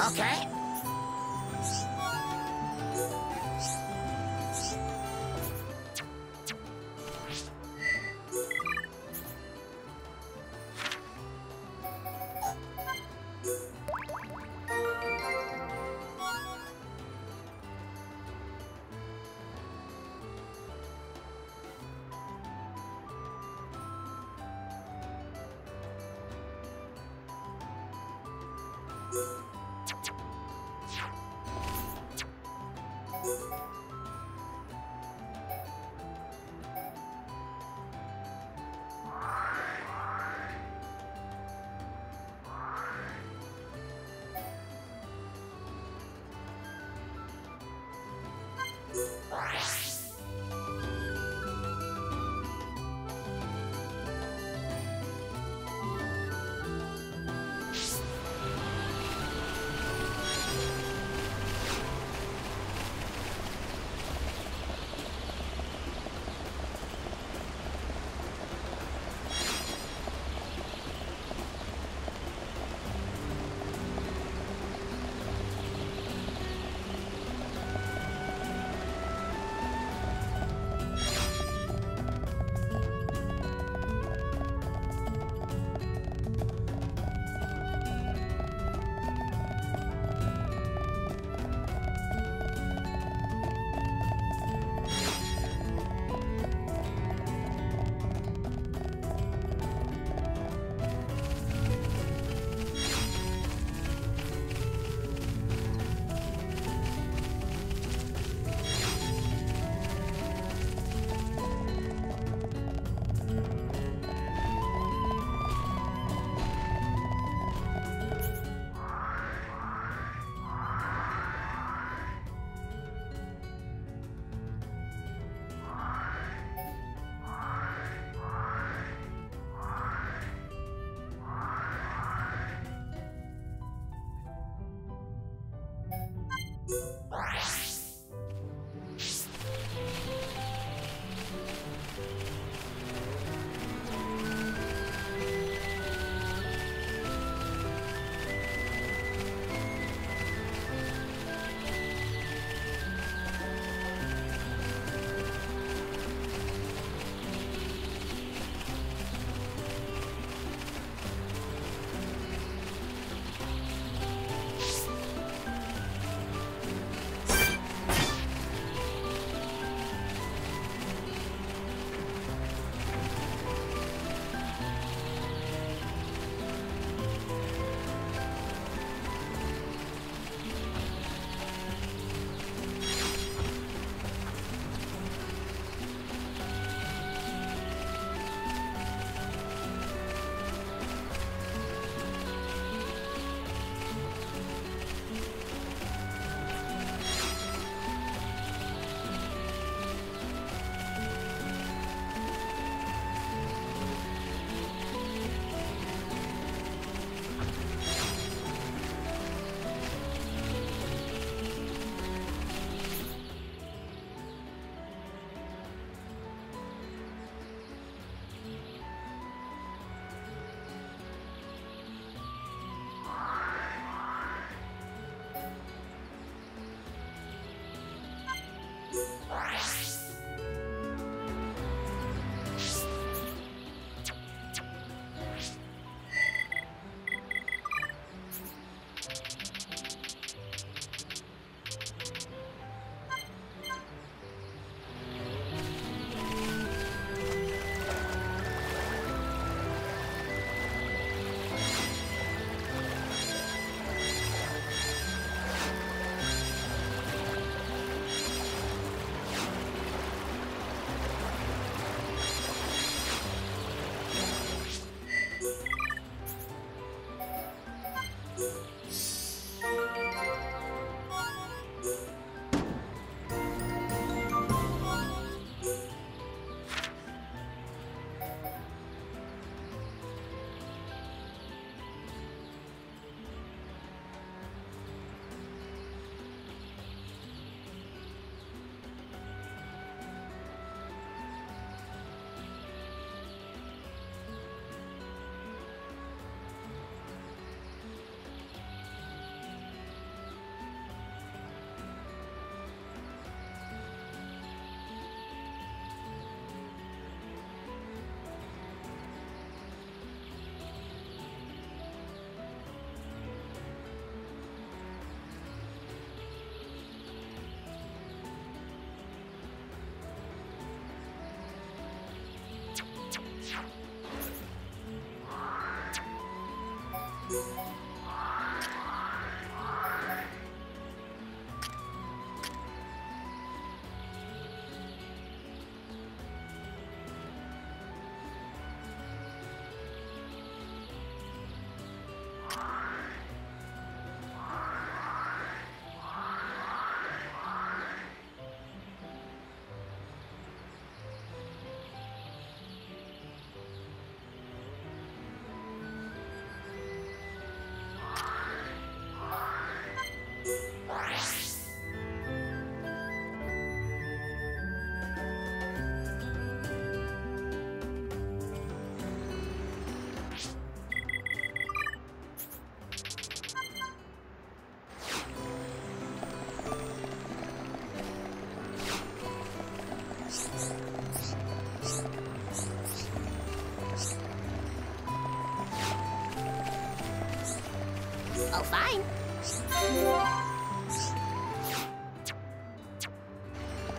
S5: Okay.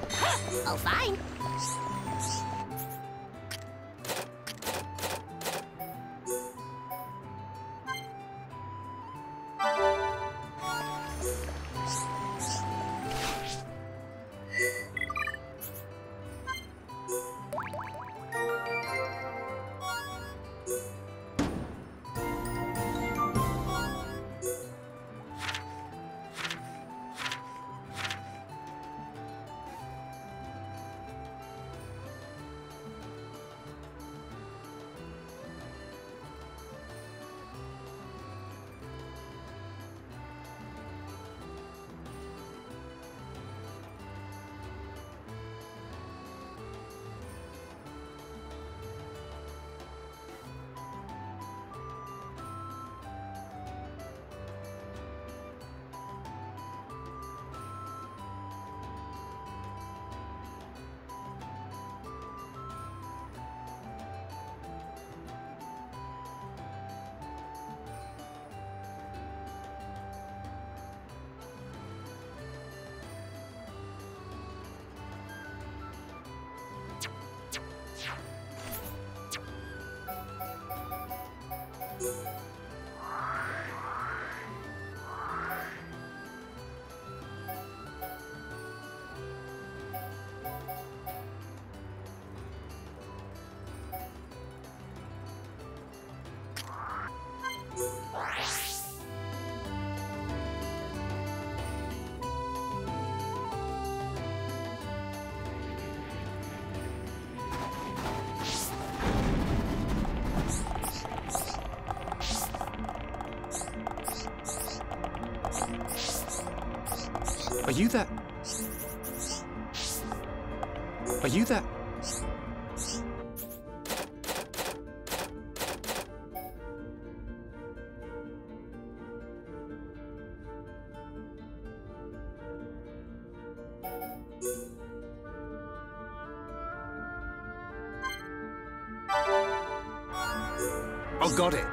S3: Oh, fine.
S1: Are you that? Are you that? Oh, got it.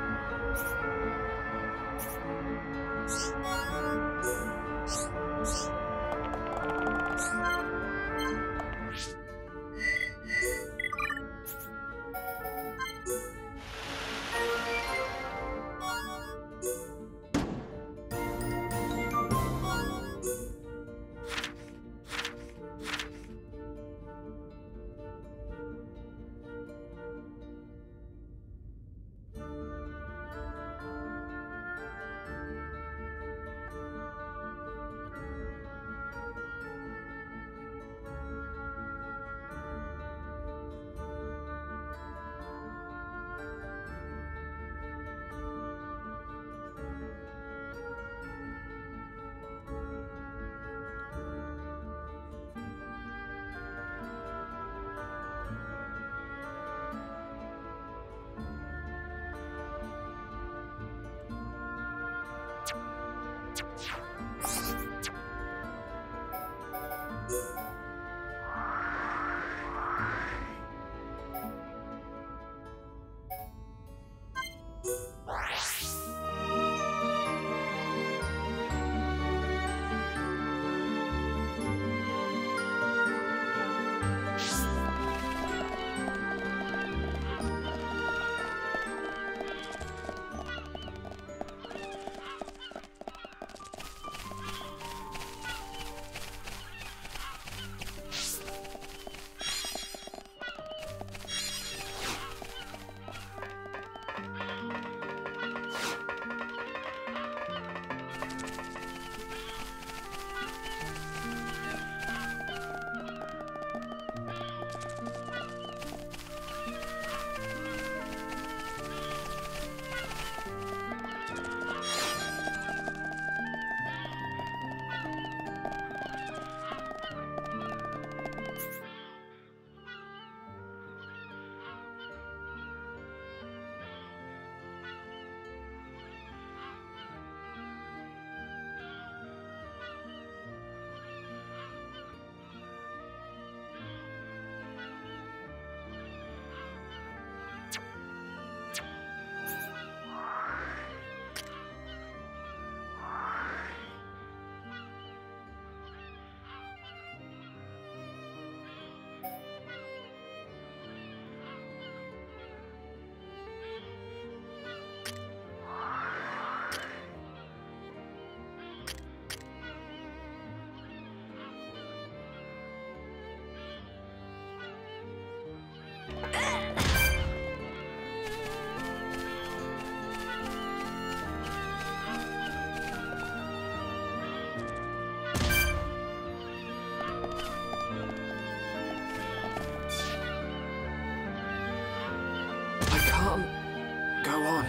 S5: go on.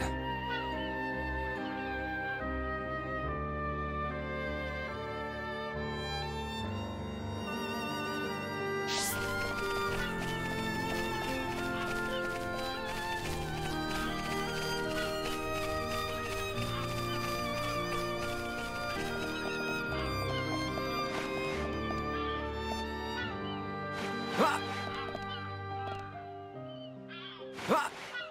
S5: Ah! Ah!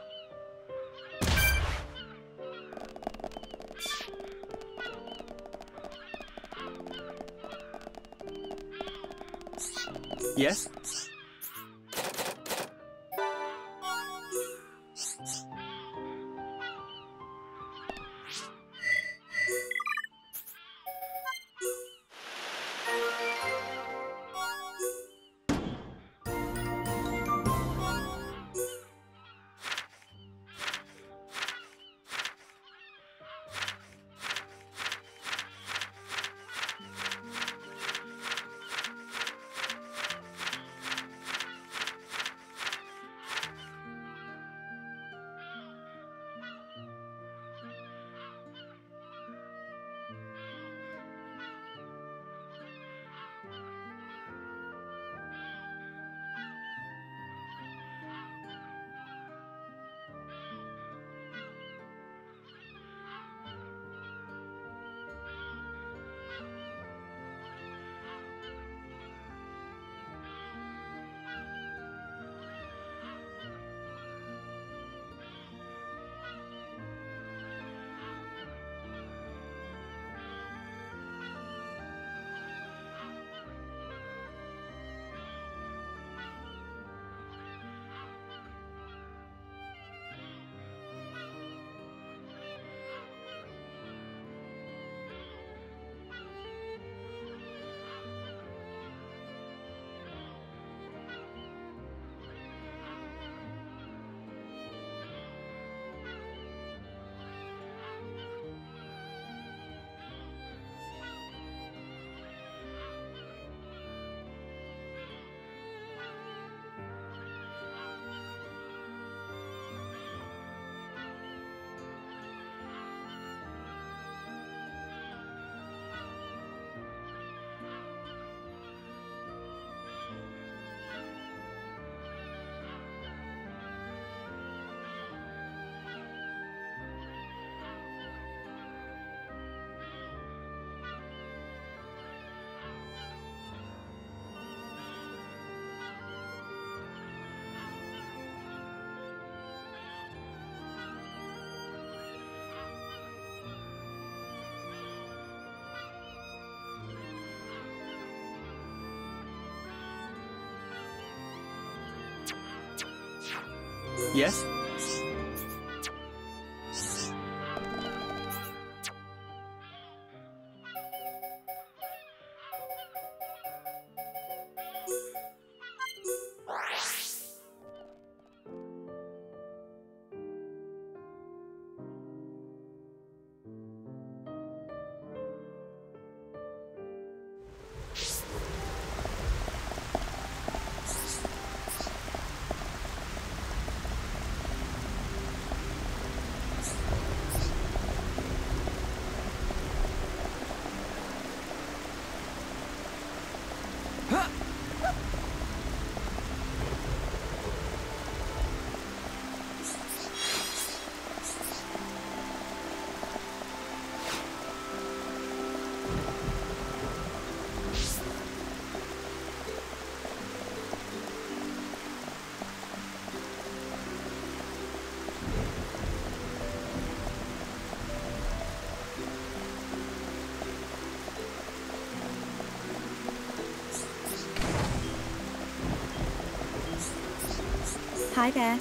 S5: Yes? Yes?
S2: Hi there.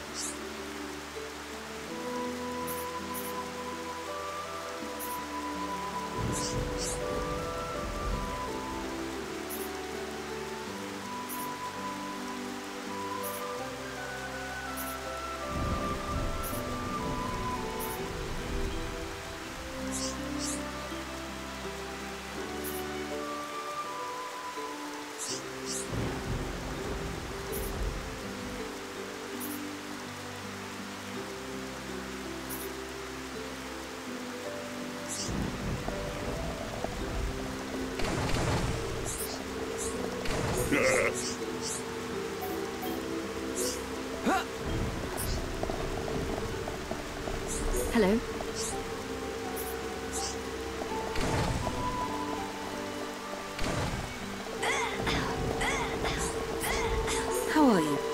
S2: Hello. How are you?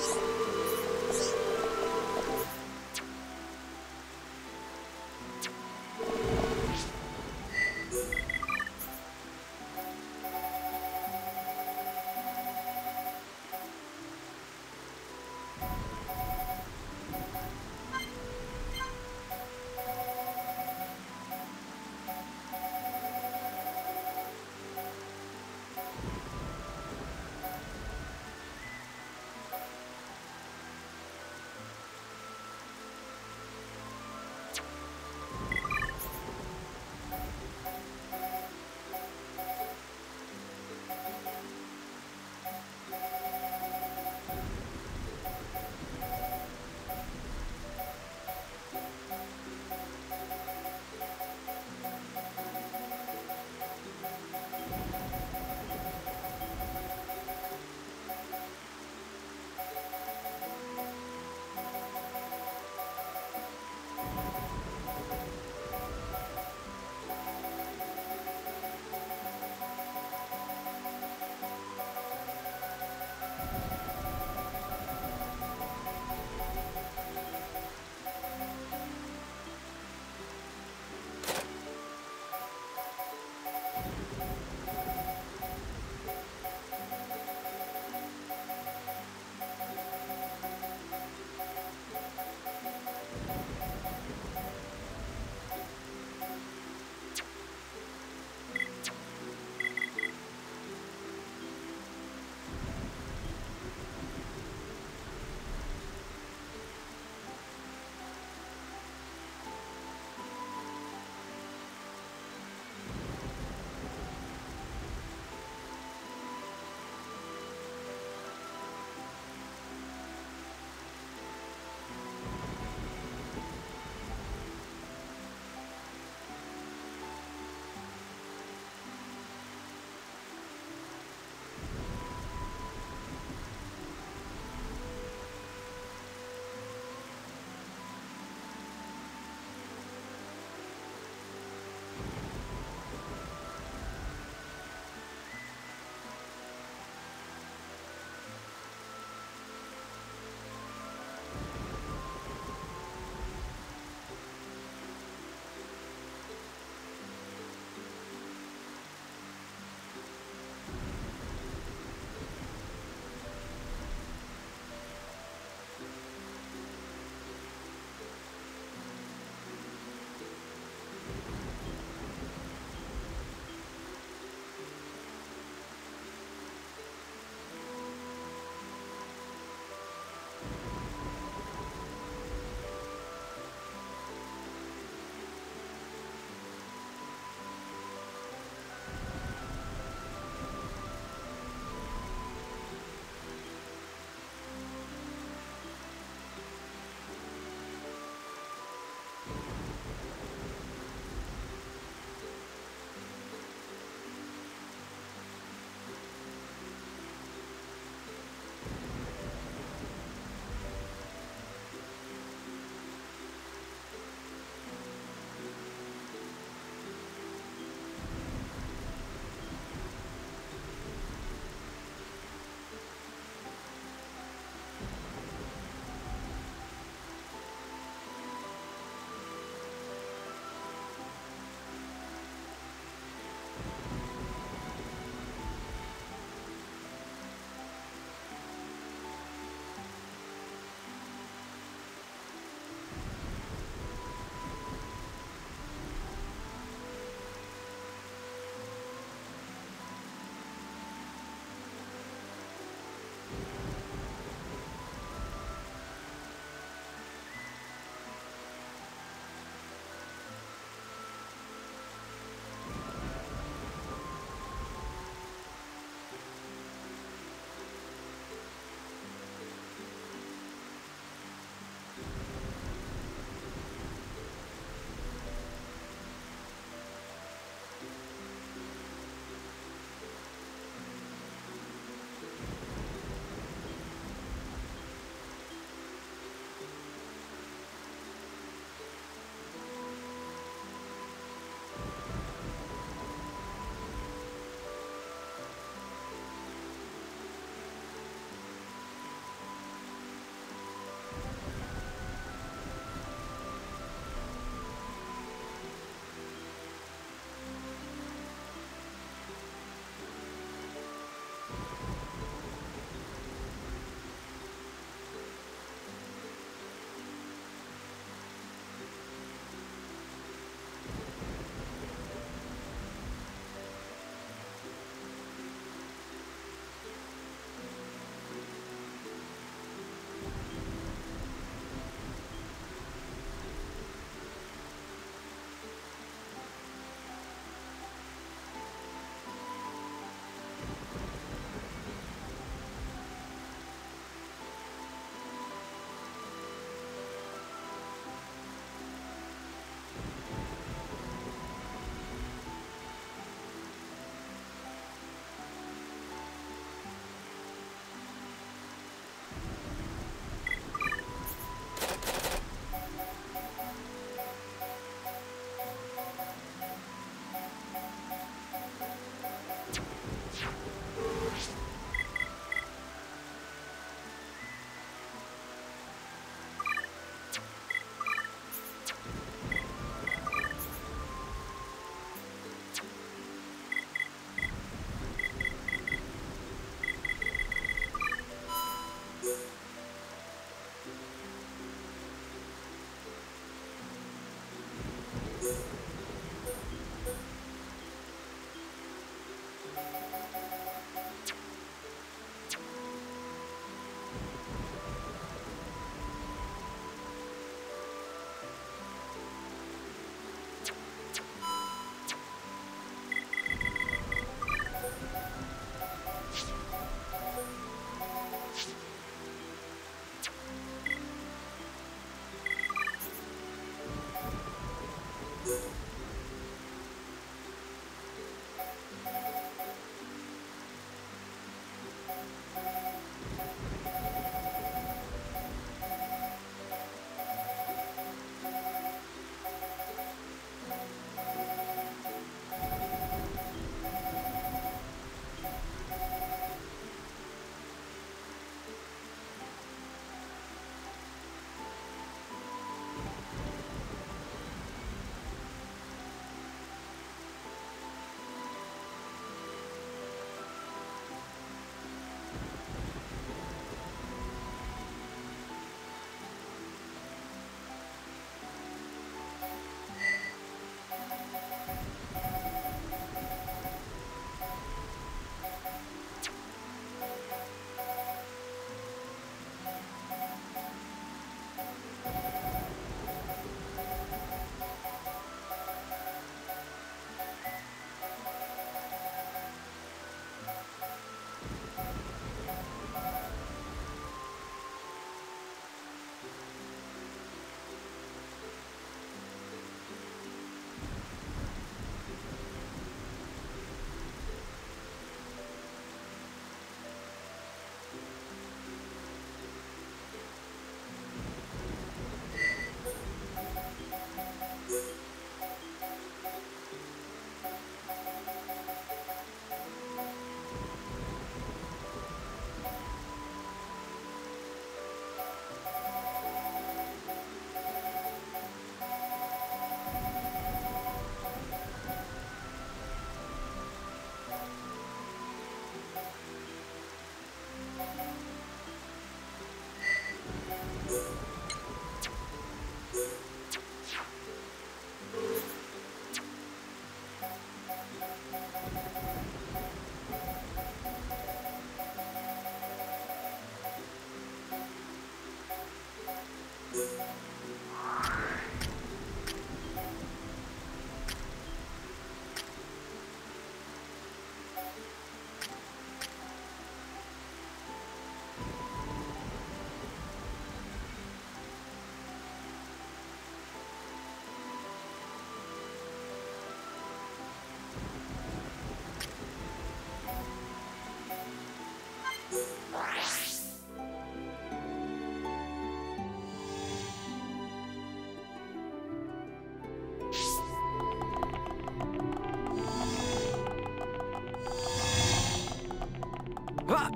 S1: Ah!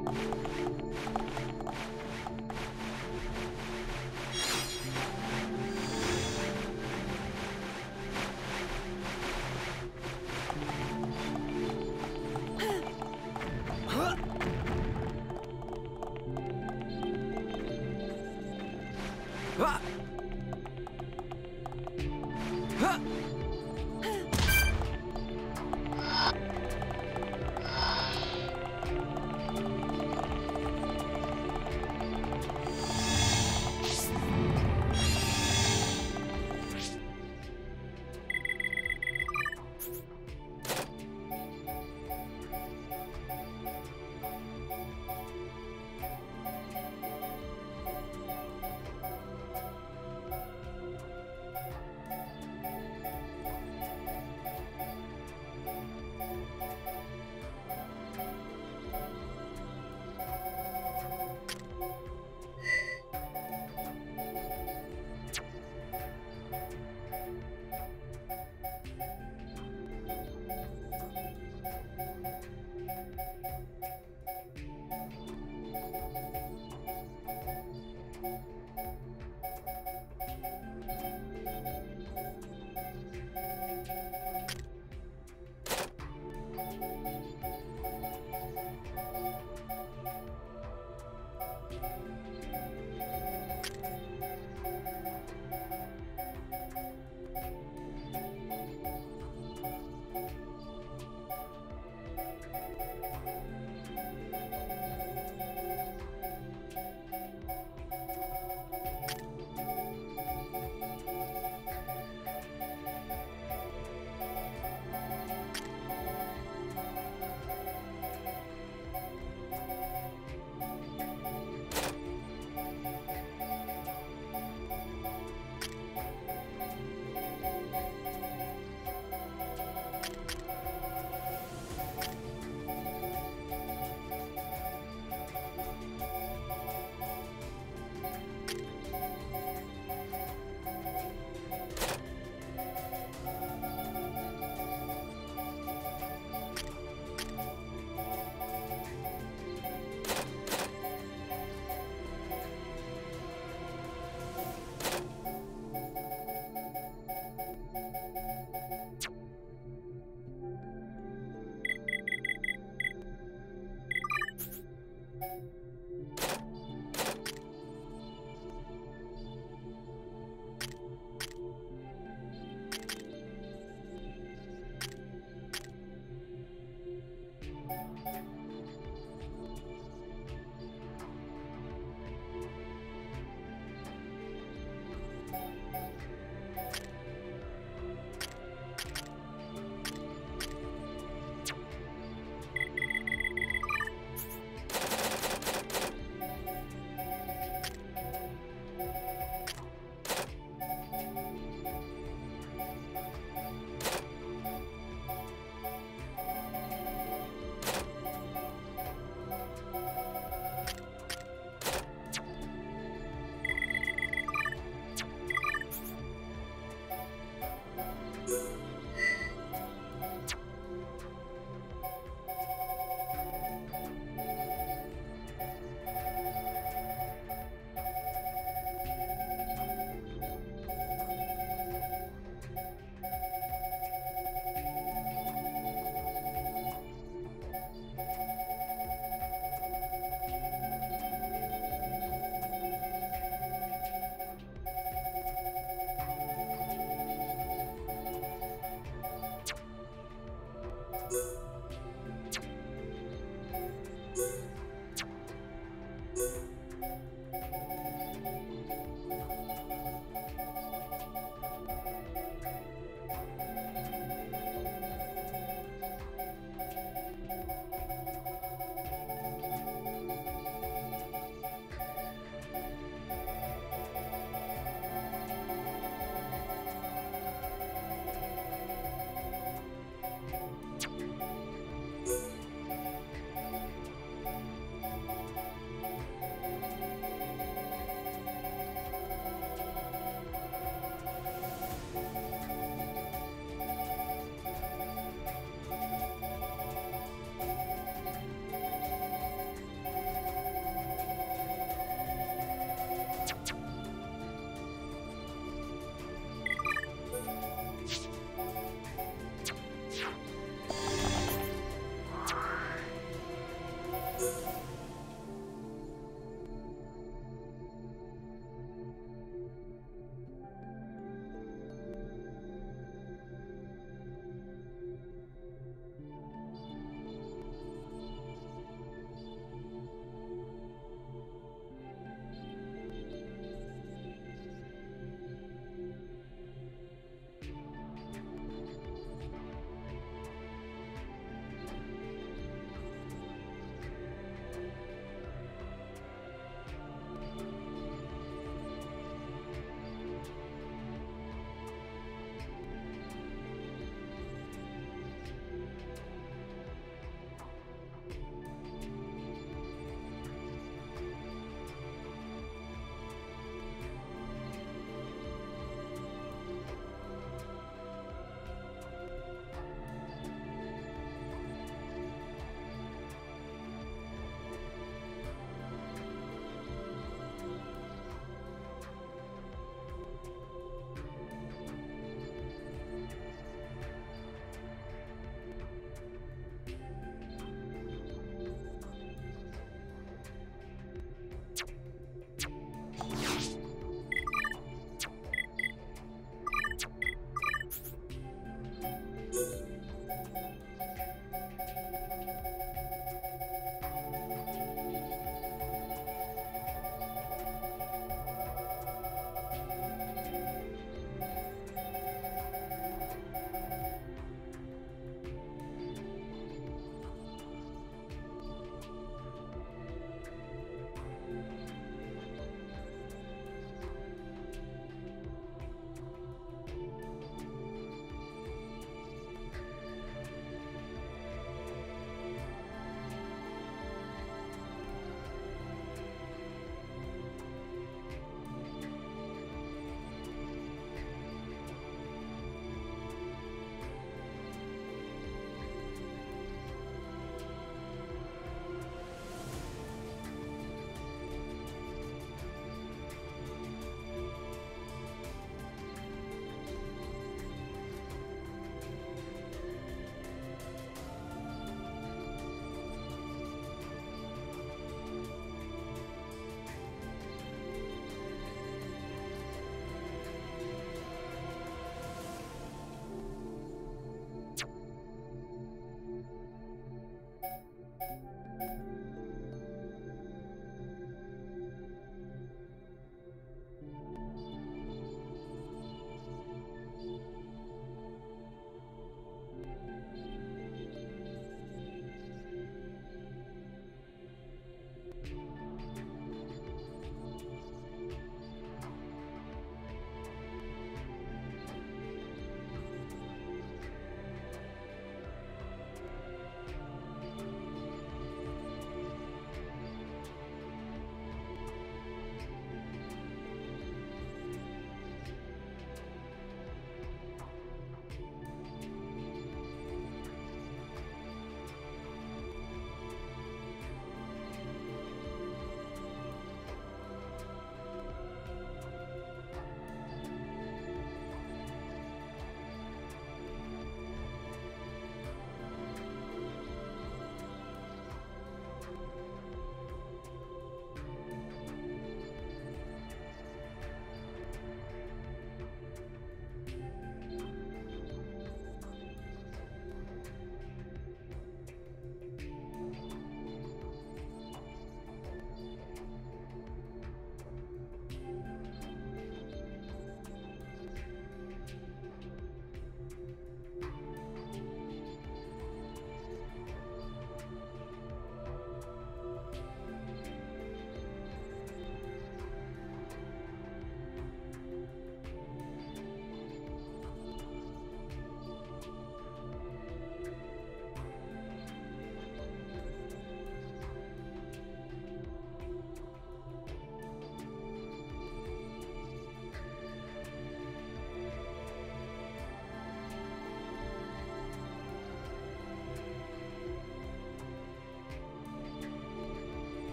S1: Ah! Ah!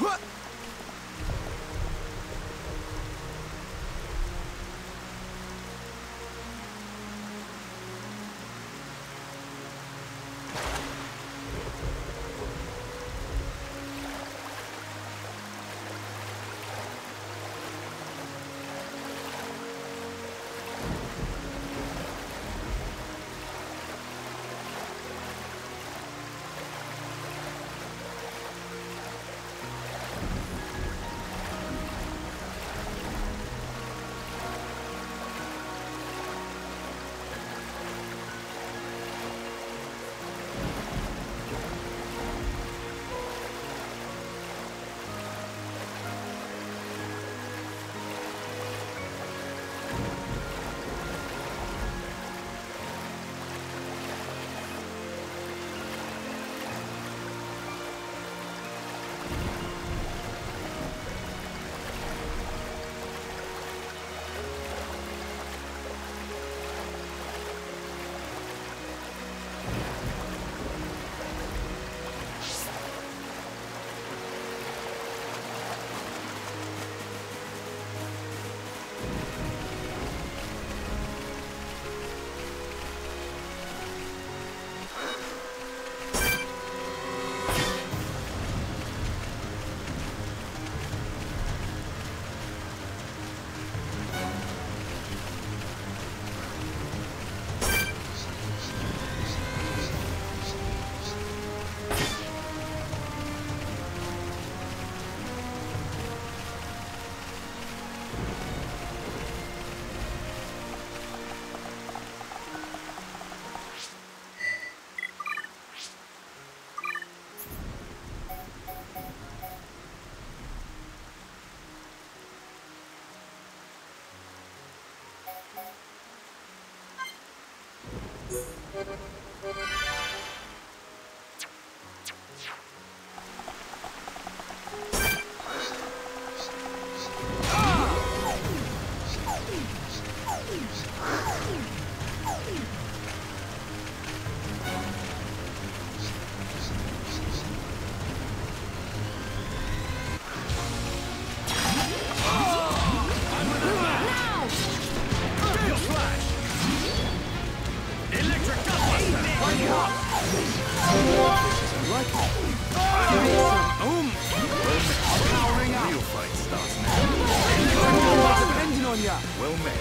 S1: Well met.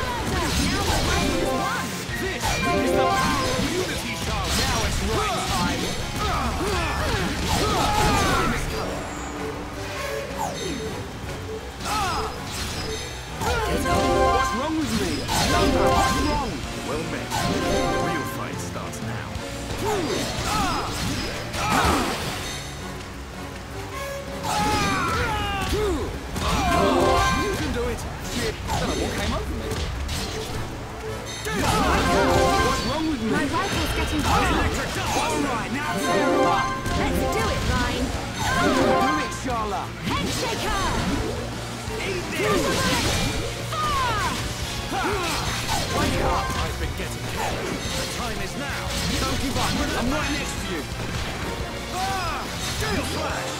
S1: This is the power of unity, Charlotte. Now it's right time. What's wrong with me? What's wrong? Well met. The real fight starts now. You can do it. Shit, I don't know what came over me. What's wrong with me?
S2: My rifle's getting hotter.
S1: All right, now tear her up.
S2: Let's do it, Ryan.
S1: Do it, Charlotte.
S2: Head shaker.
S1: Eat this. Wake up! I've been getting carried. The time is now. Don't give up. I'm right next to you. Steel flash!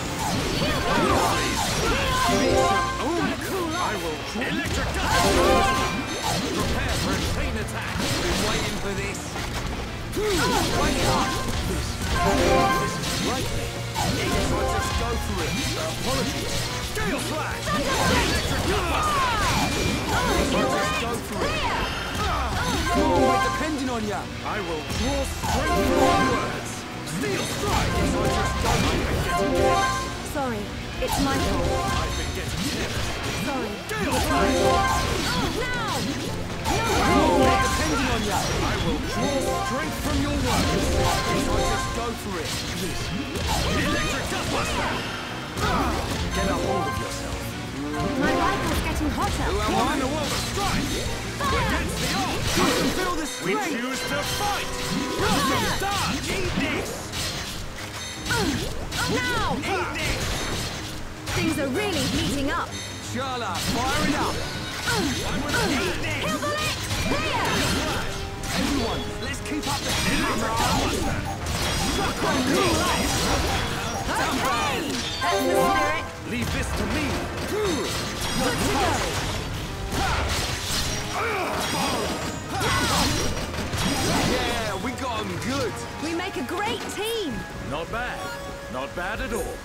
S1: I will. Electric dust! Prepare for a chain attack. Been waiting for this. Wake up! This is frightening. So I just go for it. Apologies. Steel flash! Electric dust! So just go for it. We're depending on ya. I will draw strength from my words. Steel strike! So I just go. I've been getting careless.
S2: Sorry, it's my fault.
S1: I've been getting careless.
S2: Sorry.
S1: Steel flash!
S2: Now!
S1: We're depending on ya. I will draw strength from your words. So I just go for it. Electric dustbuster! Get a hold of yourself.
S2: My rifle's getting hotter.
S1: What in the world of strike? Against the odds! I can feel the strength! We choose to fight! Start! Eat this!
S2: Now!
S1: Eat this!
S2: Things are really heating up.
S1: Charlotte, fire it up! I'm gonna eat this!
S2: Kill the lick! Here!
S1: Everyone, let's keep up the camera! Suck on me!
S2: Okay! That's the spirit.
S1: Leave this to me.
S2: Good to go.
S1: Yeah, we got him good.
S2: We make a great team.
S1: Not bad. Not bad at all.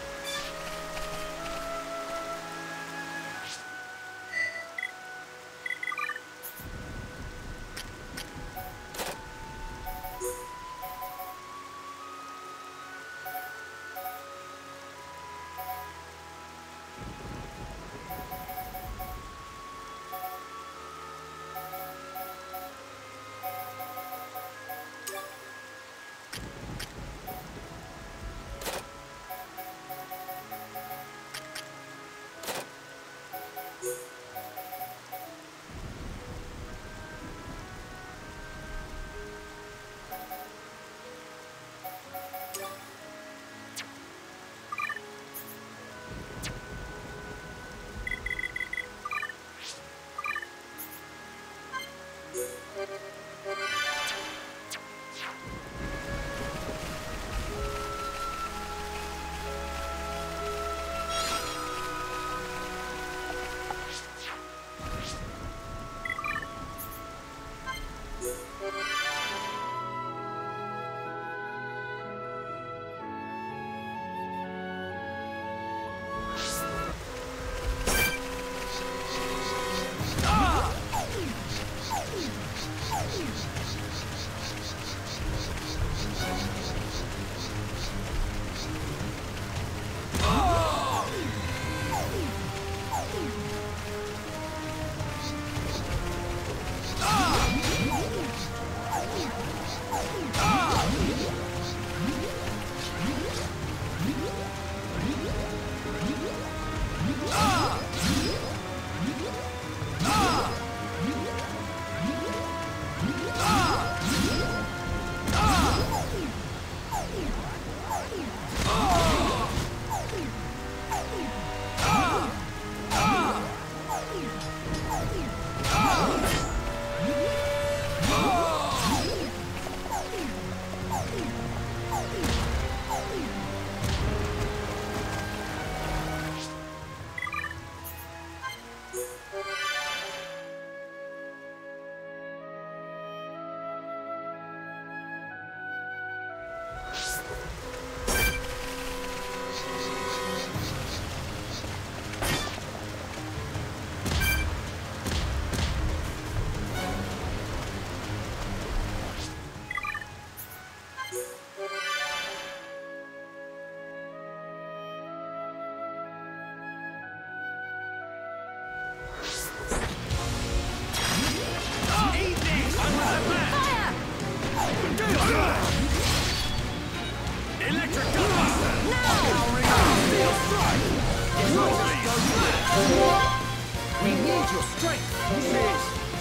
S2: We need your strength. Cheers.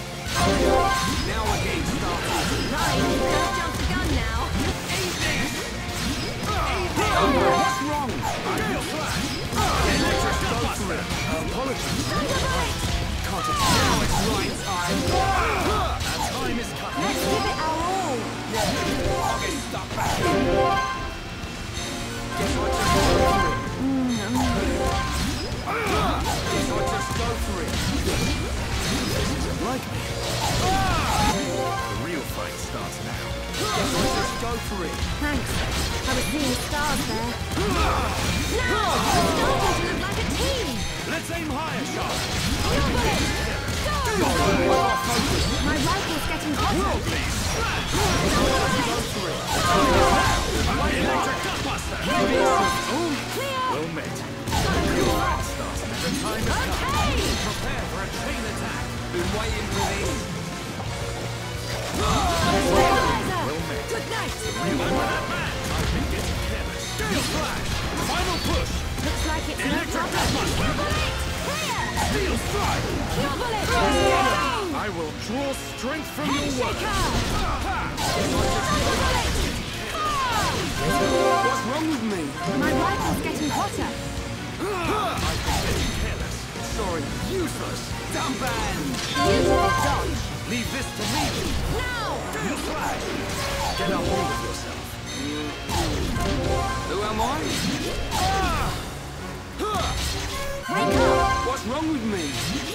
S1: Now we're getting started.
S2: Right, don't jump the gun now.
S1: What's wrong? Electric Gunbuster. Apologies.
S2: Thunderbolt!
S1: Can't it now? It's right time. Our time is cut.
S2: Let's give it our all.
S1: I'll get stuck back. Guess what? Guess I'll just go for it. This isn't like me. The real fight starts now. Guess I'll just go for it.
S2: Thanks. I was seeing stars there. Now, we're starting to look like a team.
S1: Let's aim higher, Shark.
S2: My rifle's getting hotter.
S1: World beast. Go for it. Electric Gunbuster.
S2: Clear.
S1: Well met. Your fight starts now. The time is come.
S2: Okay.
S1: Prepare for a chain attack. Been waiting for this.
S2: Stabilizer.
S1: Well met.
S2: Good night.
S1: I'm that man. I've been getting careless. Gale Flash. Final push.
S2: Looks like it's no
S1: Electric
S2: problem.
S1: Gunbuster.
S2: Clear.
S1: Steel strike.
S2: Cure bullet.
S1: I will draw strength from your work. What's wrong with me?
S2: My rifle's getting hotter.
S1: I've been getting careless. Sorry, useless. Dumb band.
S2: Beautiful dodge.
S1: Leave this to me.
S2: Now.
S1: Gale Flash. Get a hold of yourself. Who am I? What's wrong with me?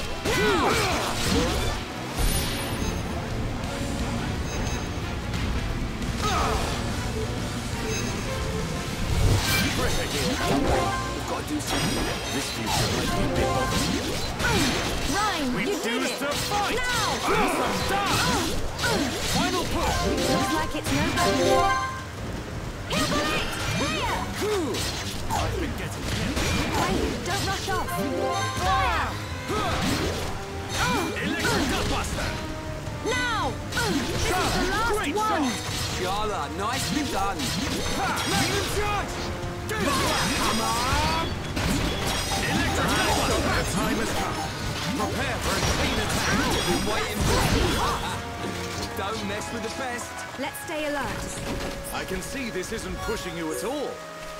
S1: Pressure here. We've got to do something. This future might be a bit bothersome.
S2: Ryan,
S1: We
S2: you did
S1: choose
S2: it!
S1: to fight!
S2: Now!
S1: Awesome start! Final push!
S2: Looks like it's no good. Here for it! Clear!
S1: I've been getting hit.
S2: Wait, don't rush off. Fire!
S1: Electric Gutbuster!
S2: Now! This is the last
S1: Great
S2: one!
S1: shot! Sharla, nicely done! Make him judge! Come on! Electric Gutbuster! The time has come. Prepare for a chain attack! I've been waiting for it. Don't mess with the best.
S2: Let's stay alert.
S1: I can see this isn't pushing you at all.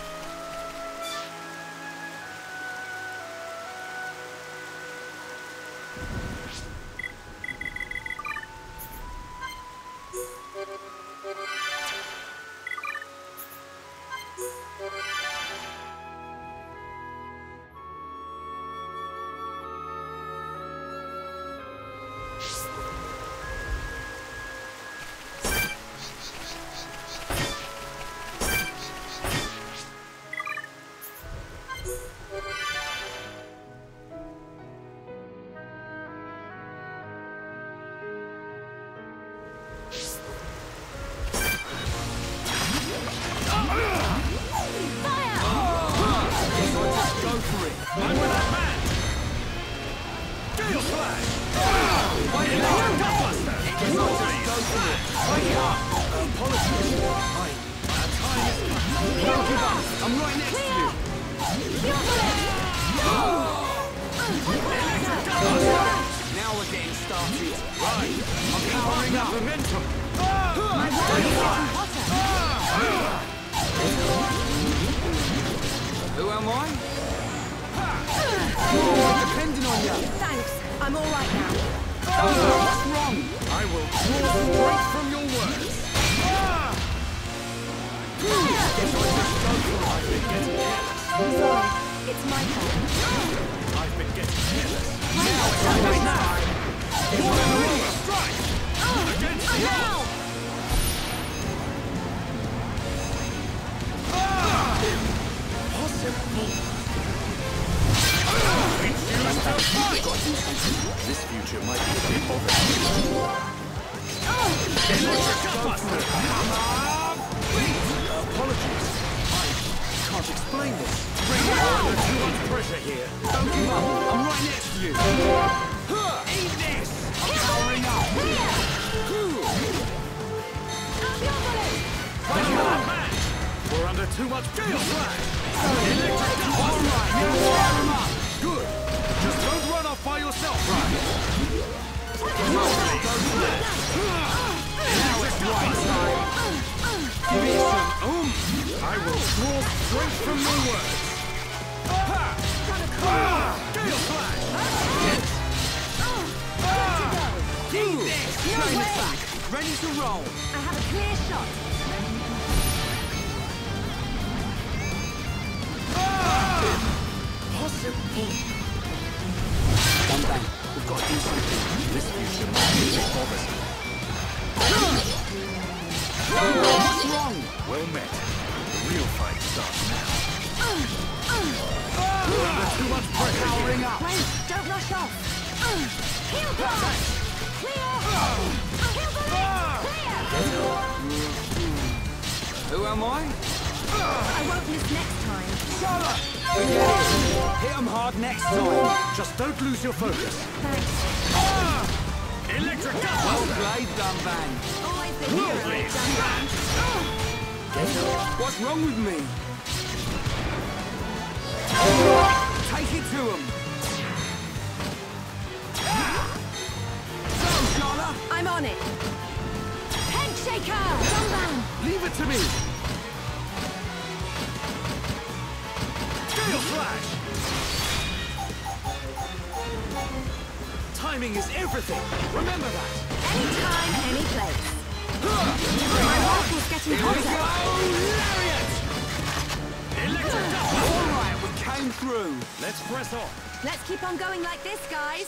S1: I'm right next to you. Now we're getting started. Right. I'm powering up. Momentum. Who am I? Depending on you.
S2: Thanks. I'm all right now.
S1: What's wrong? I will draw straight from your words. I've been getting careless.
S2: Sorry. It's my turn.
S1: I've been getting careless.
S2: Now it's time.
S1: Strike! Against the wall! Possible! We choose to fight! This future might be a bit bothersome. Electric Gutbuster! Apologies. I can't explain this. Bring it on. There's too much pressure here. Don't give up. I'm right next to you. Eat this! I'm powering up. Fight for that match! We're under too much gale flash! Electric Gutbuster! All right, now fire him up! Good! Just don't run off by yourself, right? Now it's right time! Give me some I will draw straight from your words! Gale flash! Eat this! Chain attack! Ready to roll!
S2: I have a clear shot.
S1: Possible! One bang. We've got to do something. This future might be a bit bothersome. What's wrong? Well met. The real fight starts now. There's too much pressure. Powering up.
S2: Wait, don't rush off. Heel blast! Clear! Heel blast! Clear!
S1: Who am I?
S2: I won't miss next time.
S1: Charlotte! Hit him hard next time. Just don't lose your focus.
S2: Thanks.
S1: Electric Gutbuster! Well played, Dunban.
S2: Always the hero, Dunban.
S1: What's wrong with me? Take it to him. Go, Charlotte!
S2: I'm on it. Head shaker! Dunban!
S1: Leave it to me. Gale flash! Timing is everything. Remember that.
S2: Anytime, any place. My rifle's getting
S1: Here we go!
S2: hotter.
S1: Lariat! Electric Gutbuster! All right, we came came through.
S5: Let's press on.
S2: Let's keep on going like this, guys.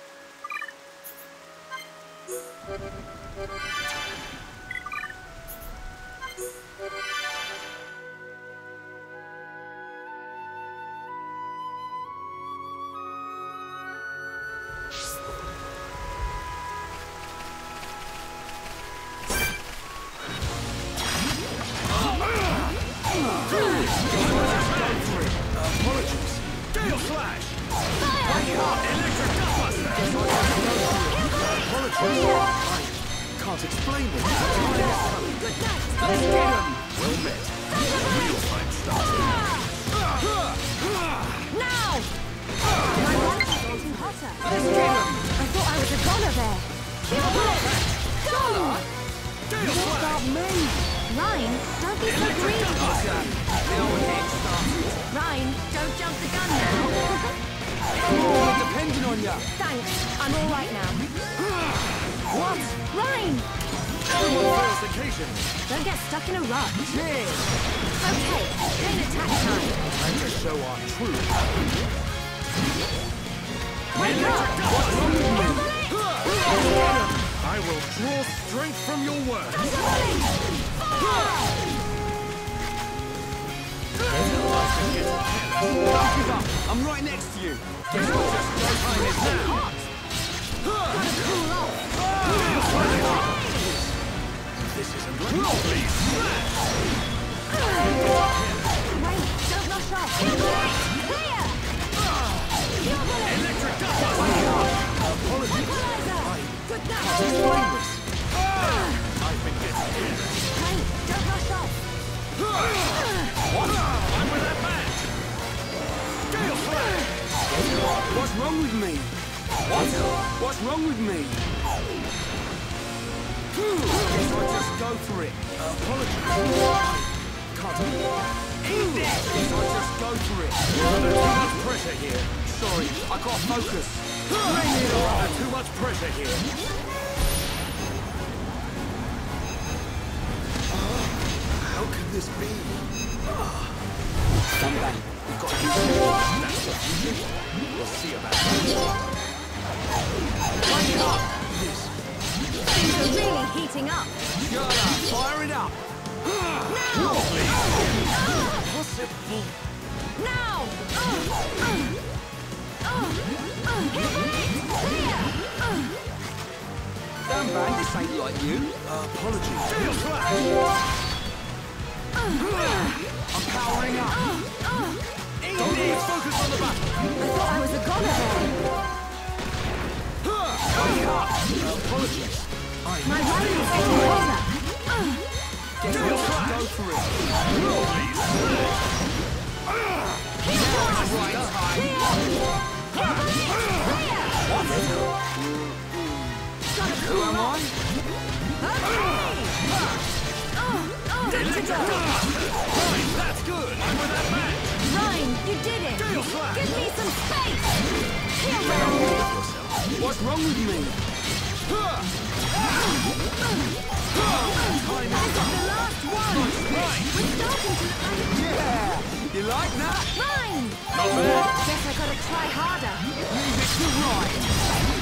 S1: Apologies. Gale Flash! Electric Gutbuster! Apologies. I can't explain this.
S2: Good night.
S1: Let's get him! Well met. Real fight started.
S2: Now! My life is getting hotter.
S1: Let's get him!
S2: I thought I was a goner there. Go!
S1: Gale Flash!
S2: About me. Ryan, don't be so greedy. Ryan, don't jump the gun now.
S1: We're depending on ya.
S2: Thanks, I'm all right now. What? Ryan!
S1: Everyone fails occasion.
S2: Don't get stuck in a rut.
S1: Cheers!
S2: Okay, chain attack time.
S1: Time to show our truth.
S2: Wake up!
S1: I will draw strength from your words. Don't give up. I'm right next to you. Guess what? Just no time is now.
S2: Cool off.
S1: This isn't like please.
S2: Wait, don't rush off. Clear!
S1: Electric Gutbuster! Apologies.
S2: Equalizer! Good night.
S1: Blameless. I've been getting in.
S2: Wait, don't rush off.
S1: What? I'm with that match. Gale Flash! What's wrong with me? What? What's wrong with me? Guess I'll just go for it. Apologies. Can't. Guess I'll just go for it. Under too much pressure here. Sorry, I can't focus. Under too much pressure here. How can this be? Come back. We've got to use it. That's what you do. We'll see about that. Wake up! This.
S2: Things are really heating up.
S1: Shut up! Fire it up!
S2: Now!
S1: Possible.
S2: Now! Clear!
S1: Damn man, this ain't like you. Apologies. Gale Flash! I'm powering up. Don't focus on the back.
S2: I thought I was a goner there.
S1: Wake up! Apologies.
S2: My running is getting hotter.
S1: Gale Flash! Go for it. Who am I?
S2: Electric
S1: Gutbuster! Right, that's good. I'm with that match.
S2: Ryan, you did it!
S1: Gale Flash!
S2: Give me some space! Here, Ryan!
S1: What's wrong with me?
S2: I got the last one!
S1: Right.
S2: We're starting to...
S1: Yeah! You like that?
S2: Ryan!
S1: Not bad.
S2: Guess I gotta try harder.
S1: Leave it to right.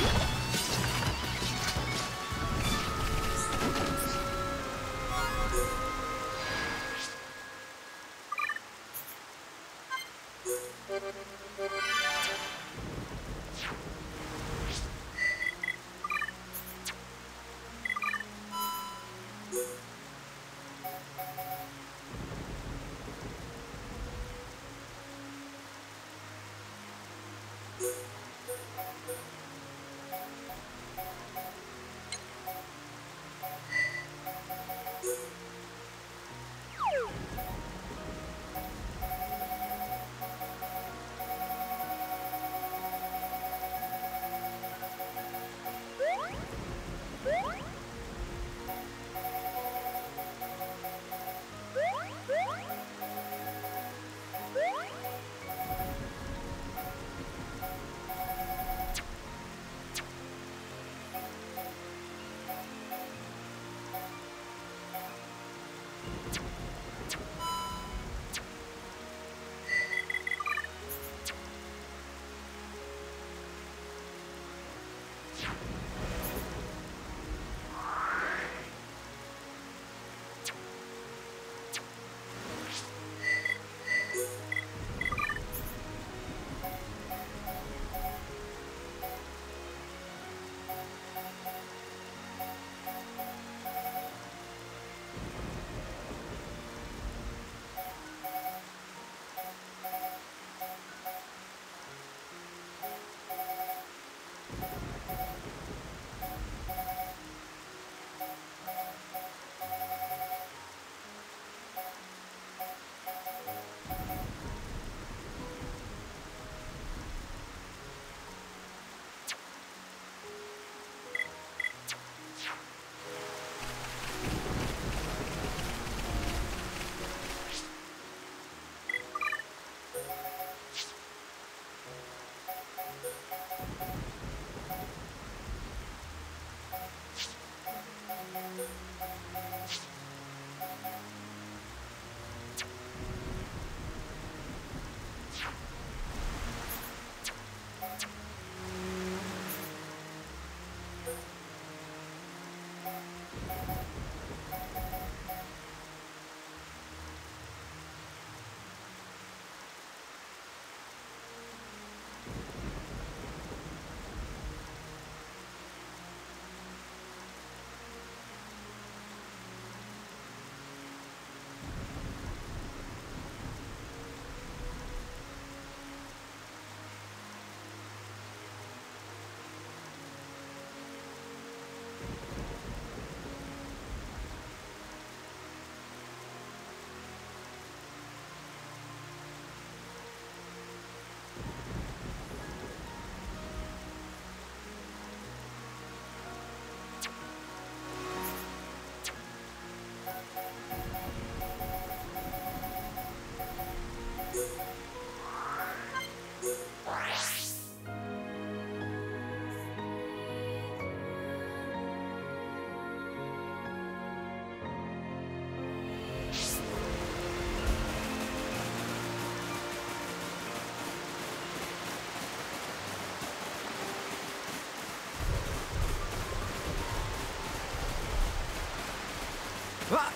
S1: Ah!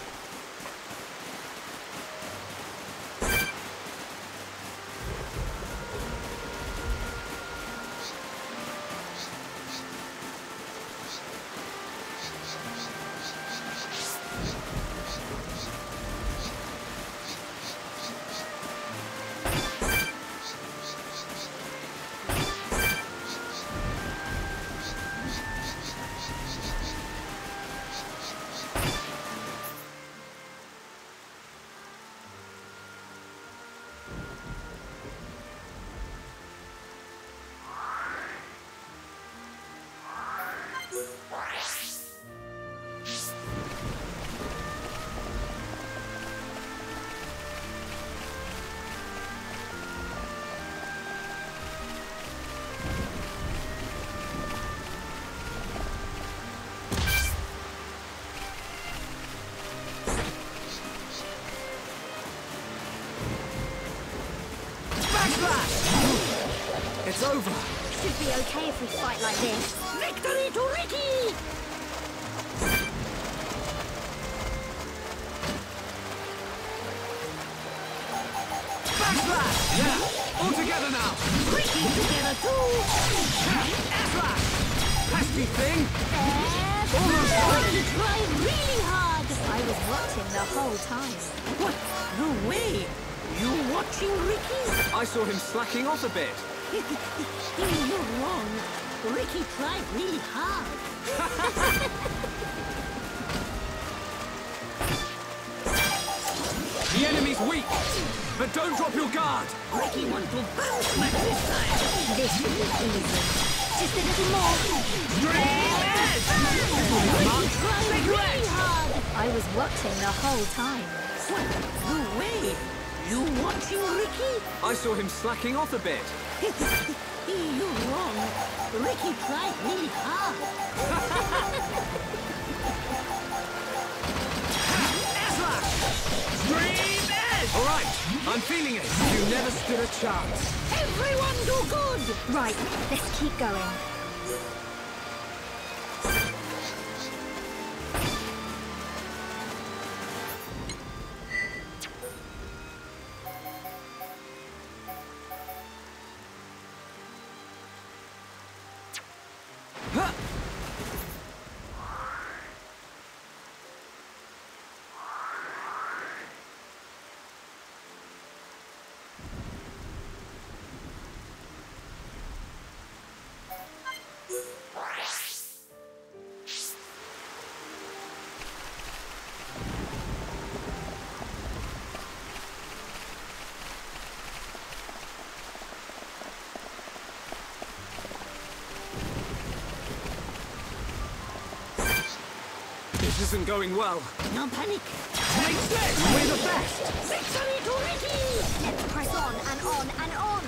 S1: It's over!
S2: Should be okay if we fight like this. Victory to Ricky!
S1: Backslash! Yeah! All together now!
S2: Ricky together too!
S1: Airslash! Pesky thing!
S2: Ricky tried really hard! I was watching the whole time.
S4: What? No way! You watching Ricky?
S1: I saw him slacking off a bit.
S4: You're wrong. Ricky tried really hard.
S1: The enemy's weak, but don't drop your guard.
S4: Ricky wants to bounce back this time.
S2: This should be easy. Just a little more. Ricky tried really hard! I was watching the whole time.
S4: What? No way! You watching Ricky?
S1: I saw him slacking off a bit.
S4: You're wrong. Ricky tried really hard.
S1: Airslash! Dream Edge! All right, I'm feeling it. You never stood a chance.
S4: Everyone do good!
S2: Right, let's keep going.
S1: This isn't going well.
S4: No panic.
S1: Take this! We're the best!
S4: Victory to Ricky!
S2: Let's press on and on and on.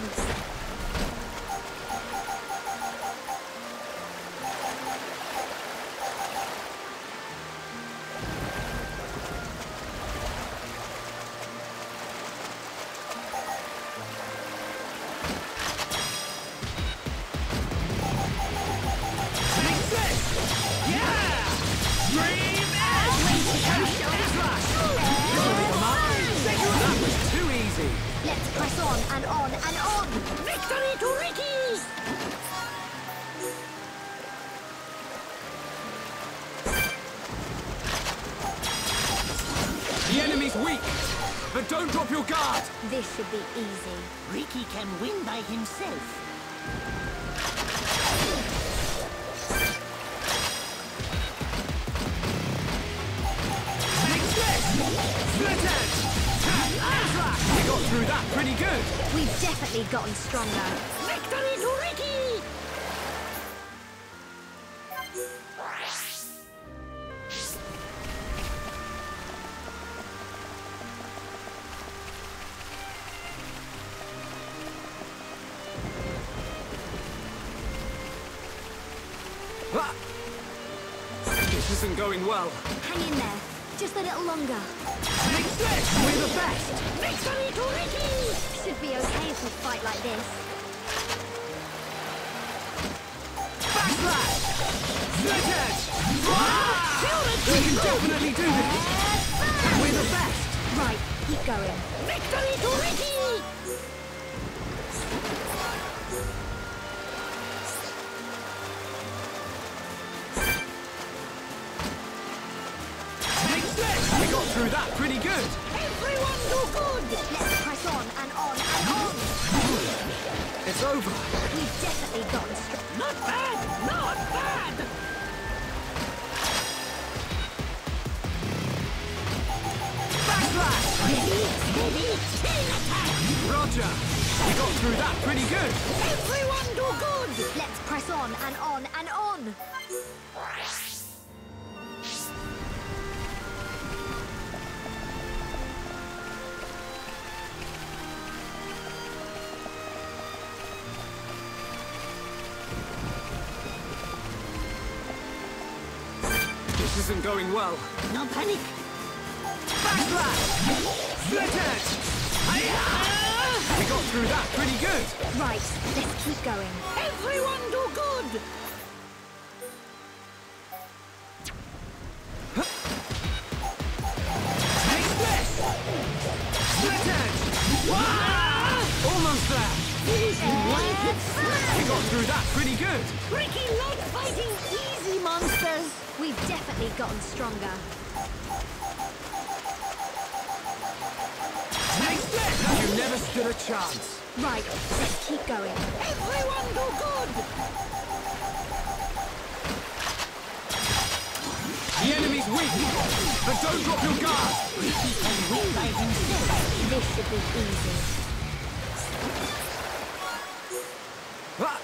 S1: But don't drop your guard!
S3: This should be easy.
S4: Ricky can win by himself.
S1: Split edge! We got through that pretty good!
S3: We've definitely gotten stronger.
S4: Victory to Ricky!
S1: Ah! This isn't going well.
S3: Hang in there. Just a little longer.
S1: We're the best!
S4: Victory to Ricky!
S3: Should be okay if we fight like this.
S1: Backslash! Split edge! We can definitely do this! We're the best!
S3: Right, keep going.
S4: Victory to Ricky!
S1: We got through that pretty good!
S4: Everyone do good!
S3: Let's press on and on and on.
S1: It's over!
S3: We've definitely gotten stronger.
S4: Not bad! Not bad!
S1: Backslash!
S4: Steady! Chain attack!
S1: Roger! We got through that pretty good!
S4: Everyone do good!
S3: Let's press on and on and on.
S1: This isn't going well.
S4: No panic!
S1: Backslash! Split edge! We got through that pretty good!
S3: Right, let's keep going.
S4: Everyone do good!
S1: Take this! Split edge! Almost there! We got through that pretty good!
S4: Ricky like fighting easy monsters!
S3: We've definitely gotten stronger.
S1: Take this! You never stood a chance!
S3: Right, let's keep going.
S4: Everyone do good!
S1: The enemy's weak! But don't drop your guard!
S4: Ricky can win by himself.
S3: This should be easy.
S1: Ah!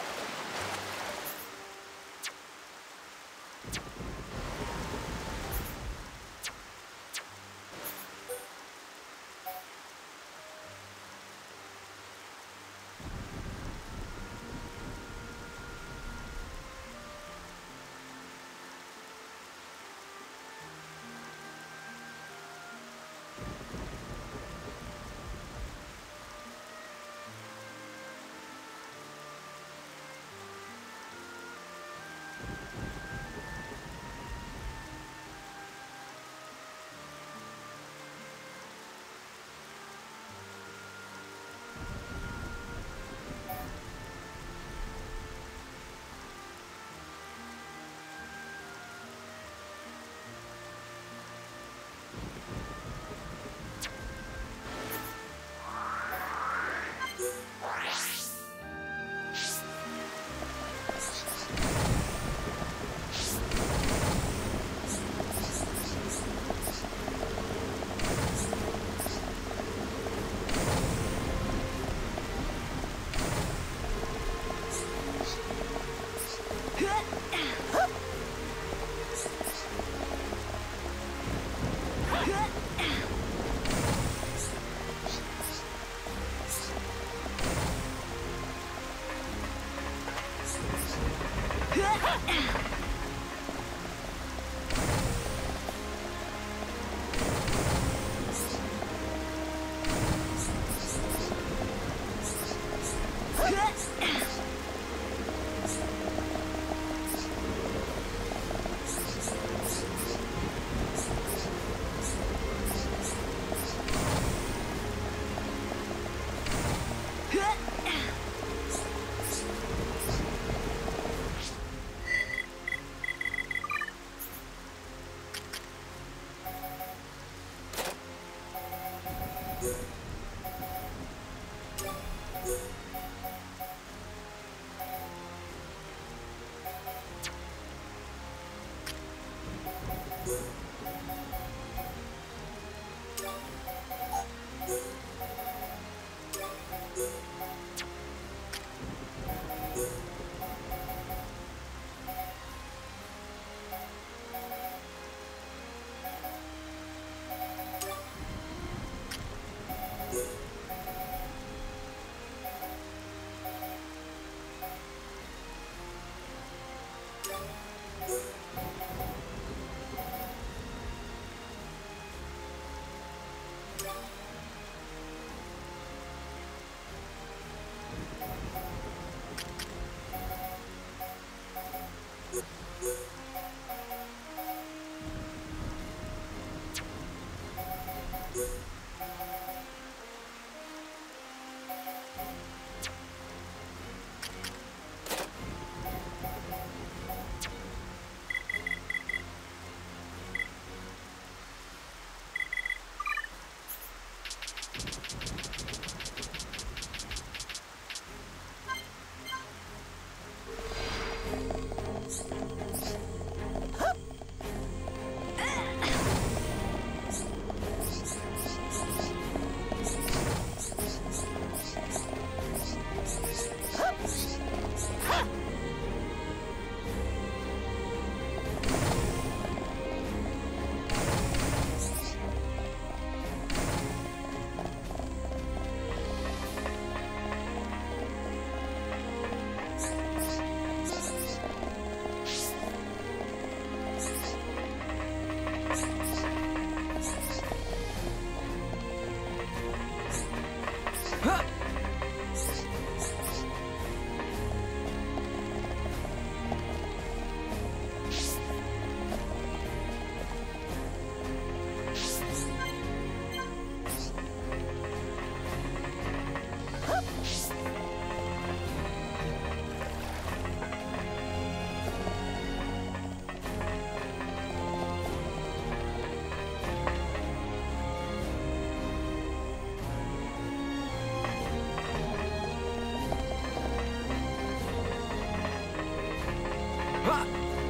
S1: Ha!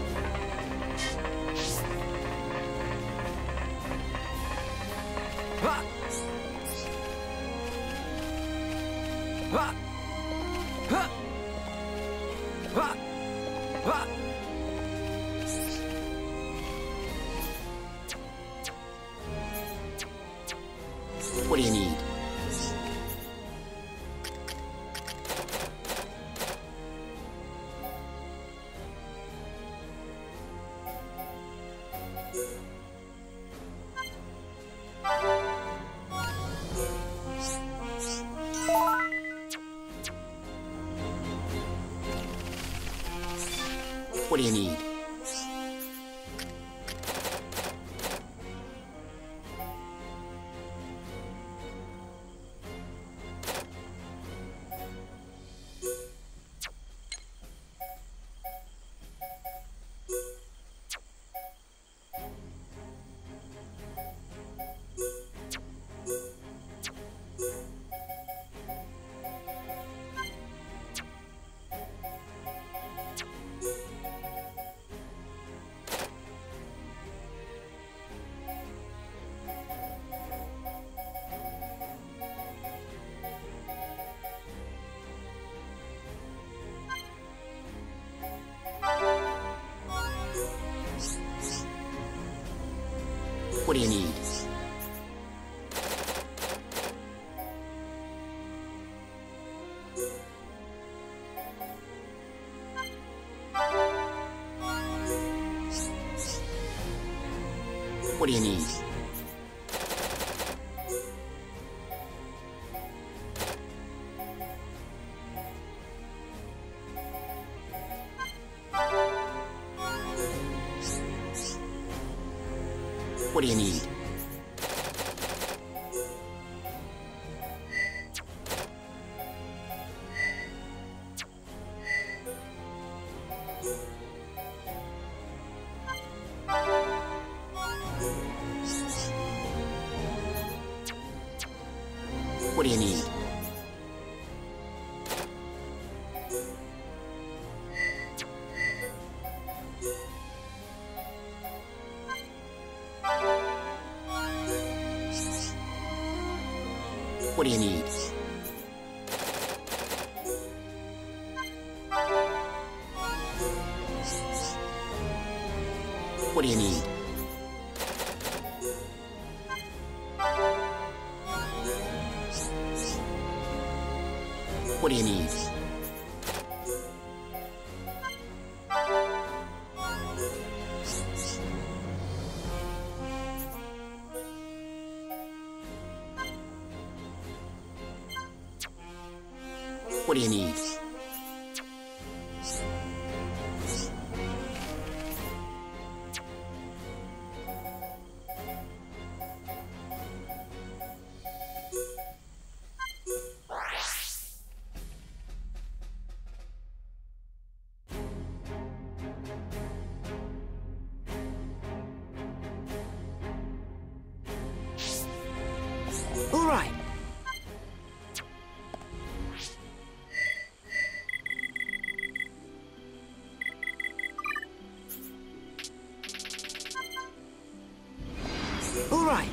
S1: Ha! Ha! Ha! Ha! Ha!
S6: What do you need? What do you need? What do you need? What do you need? What do you need? What do you need? What do you need? What do you need? What do you need? What do you need?
S1: All right. All right.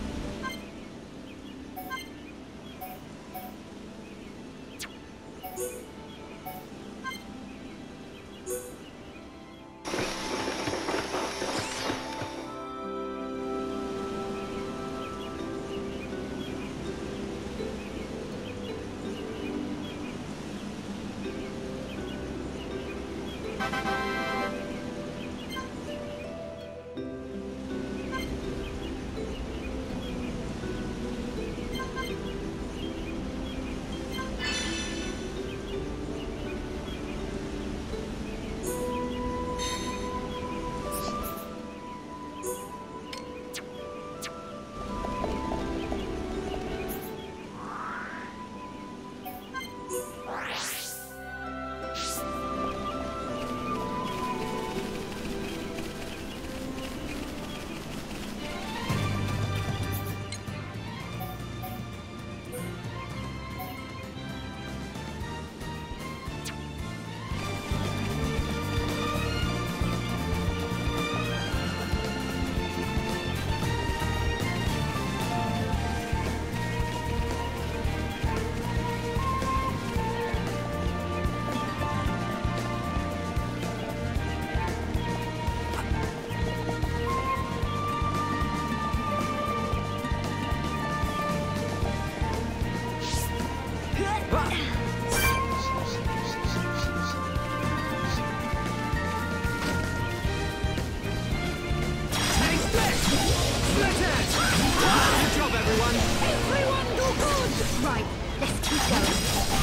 S3: going.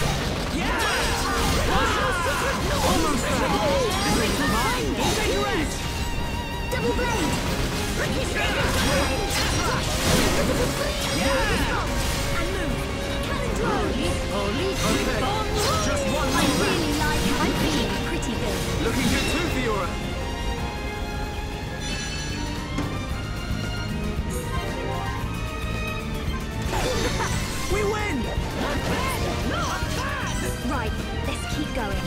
S1: Almost there. This is mine. Take rest.
S3: Double blade! And move. Cannon drone!
S1: Just one
S3: I
S1: more left.
S3: really like how I'm feeling pretty good.
S1: Looking good too, Fiora. We win!
S3: Right, let's keep going.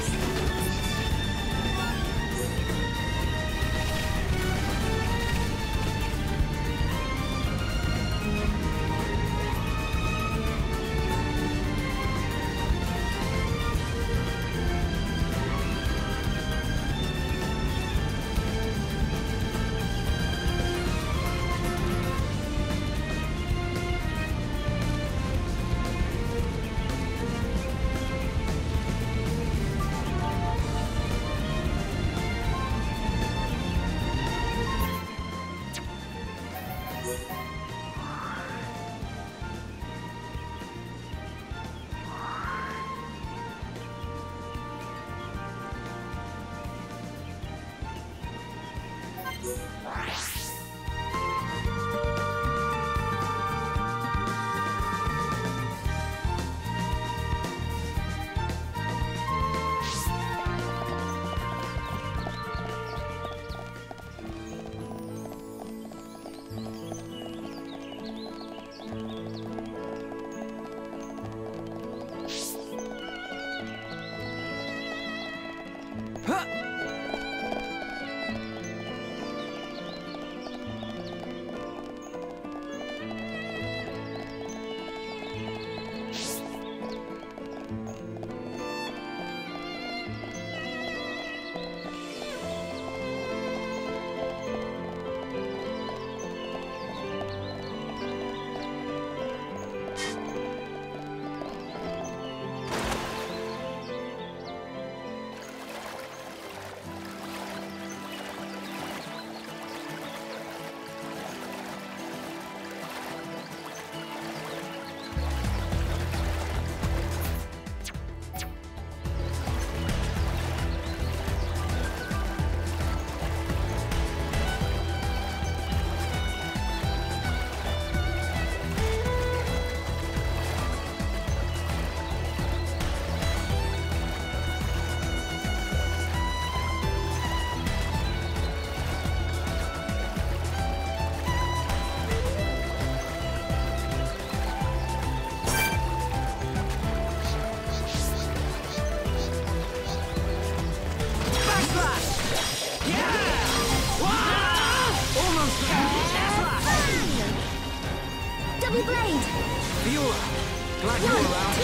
S3: Double blade!
S1: Fiora, glad you're around.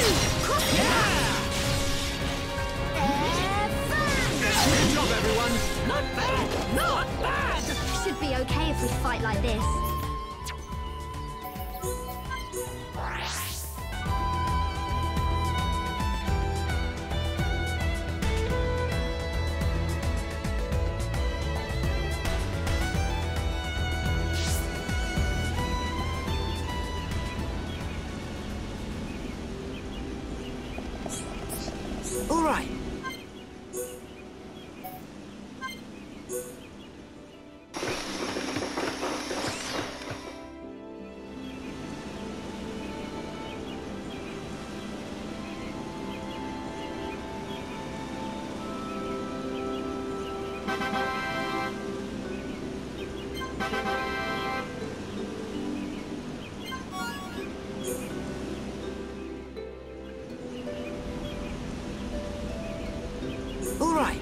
S1: Good job, everyone.
S2: Not bad! Not bad!
S3: Should be okay if we fight like this.
S1: All right. All right.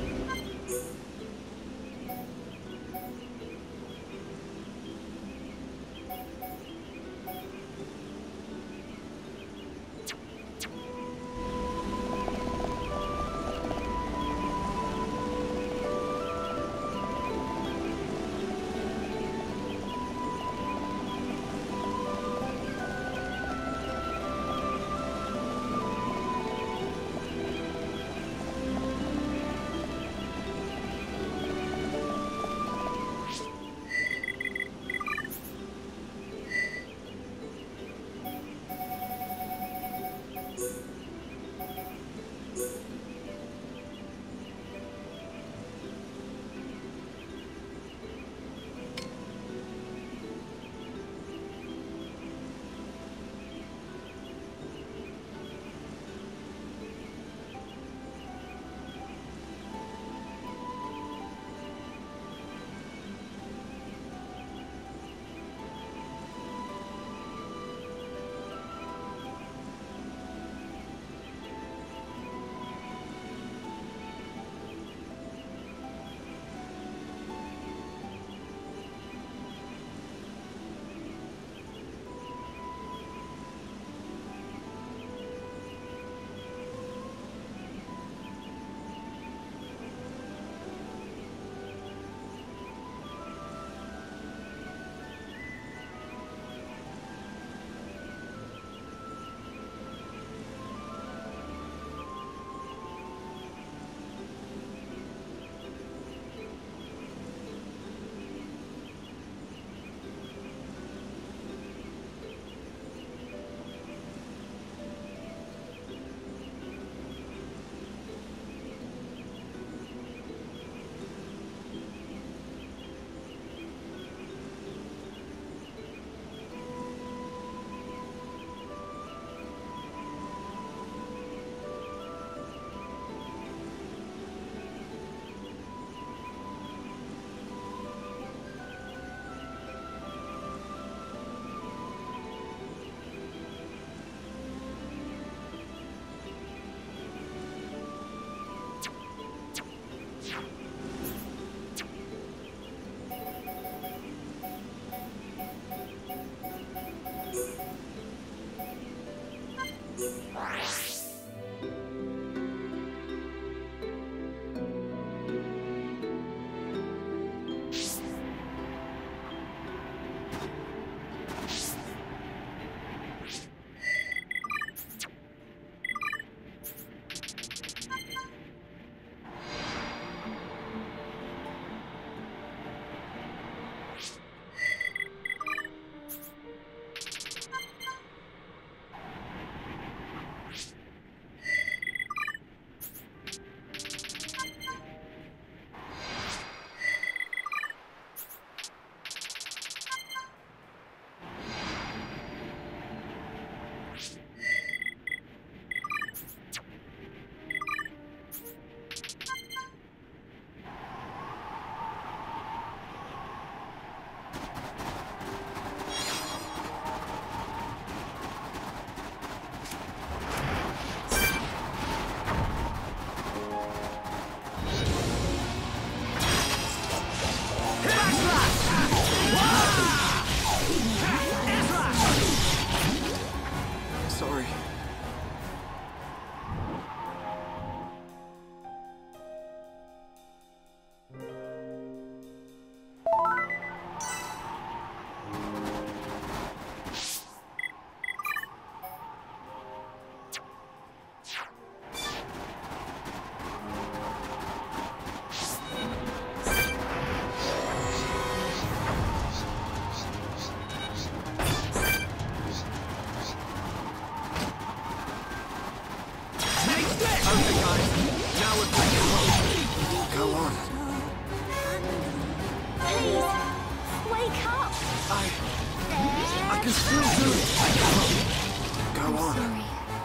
S1: can still do it. Go on.
S3: Sorry.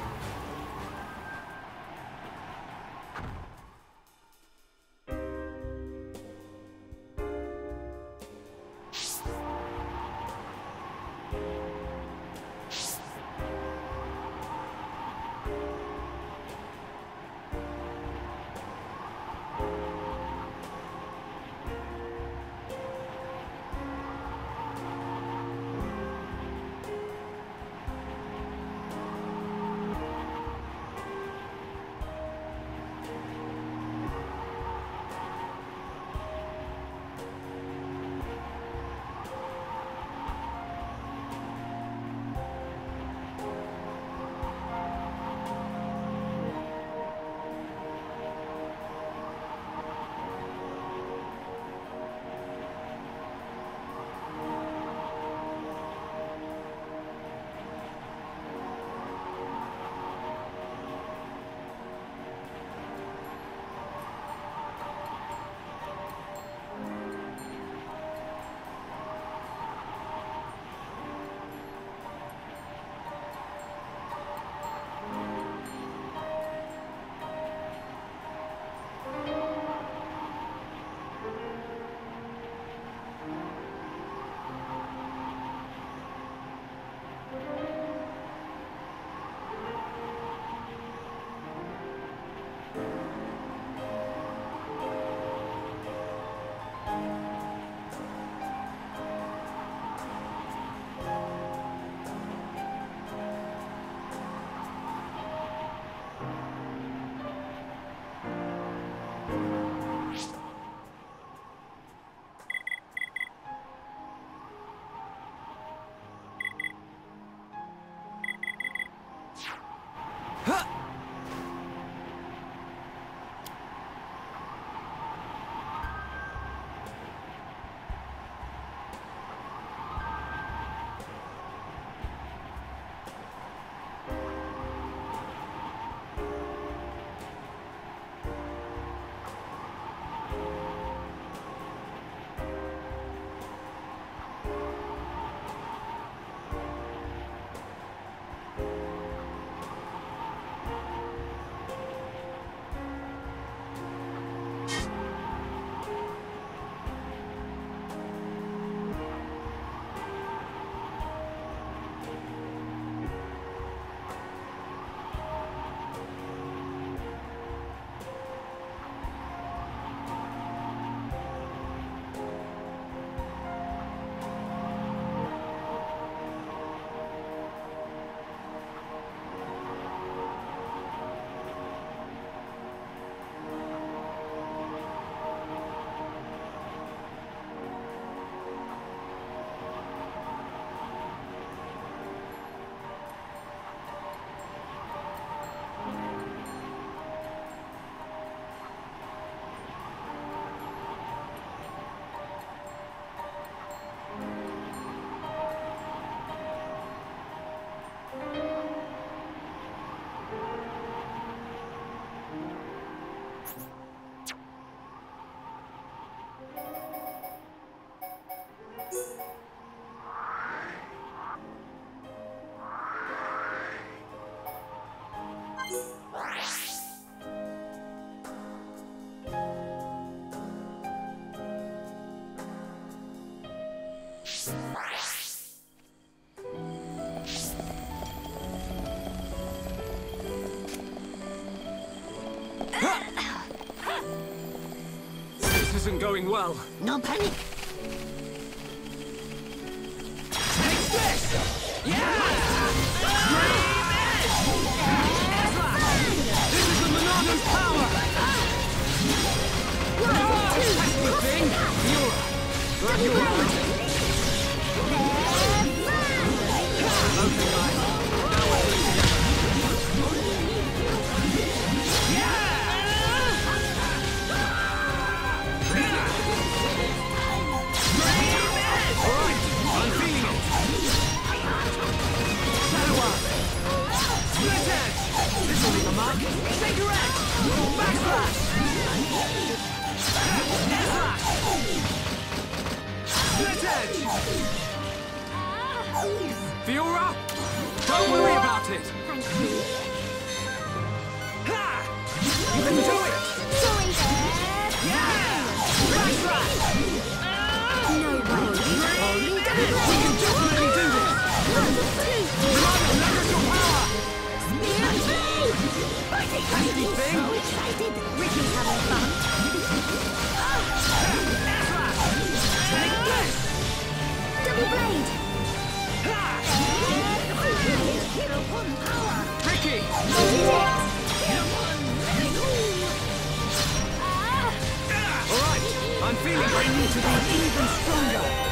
S1: This isn't going well.
S4: No panic.
S1: Take this! Yeah! This is the Monado's power! Pesky thing! Miura! Glad you were with me. Okay, guys. Now we're doing together. Alright, I'm feeling it. Shadow Arm. Split Edge. This will leave a mark. Shaker Edge. Backslash. Air Slash. Fiora! Don't worry about it!
S3: Thank you.
S1: Ha! You can do it!
S3: Sorry.
S1: Yeah! That's right!
S3: No way.
S1: We can definitely do this! Run, leverage your power! Tasty thing!
S3: So excited. Ricky's having fun.
S1: Take this!
S3: Double blade.
S1: Ricky! Alright, I'm feeling I need to be even stronger.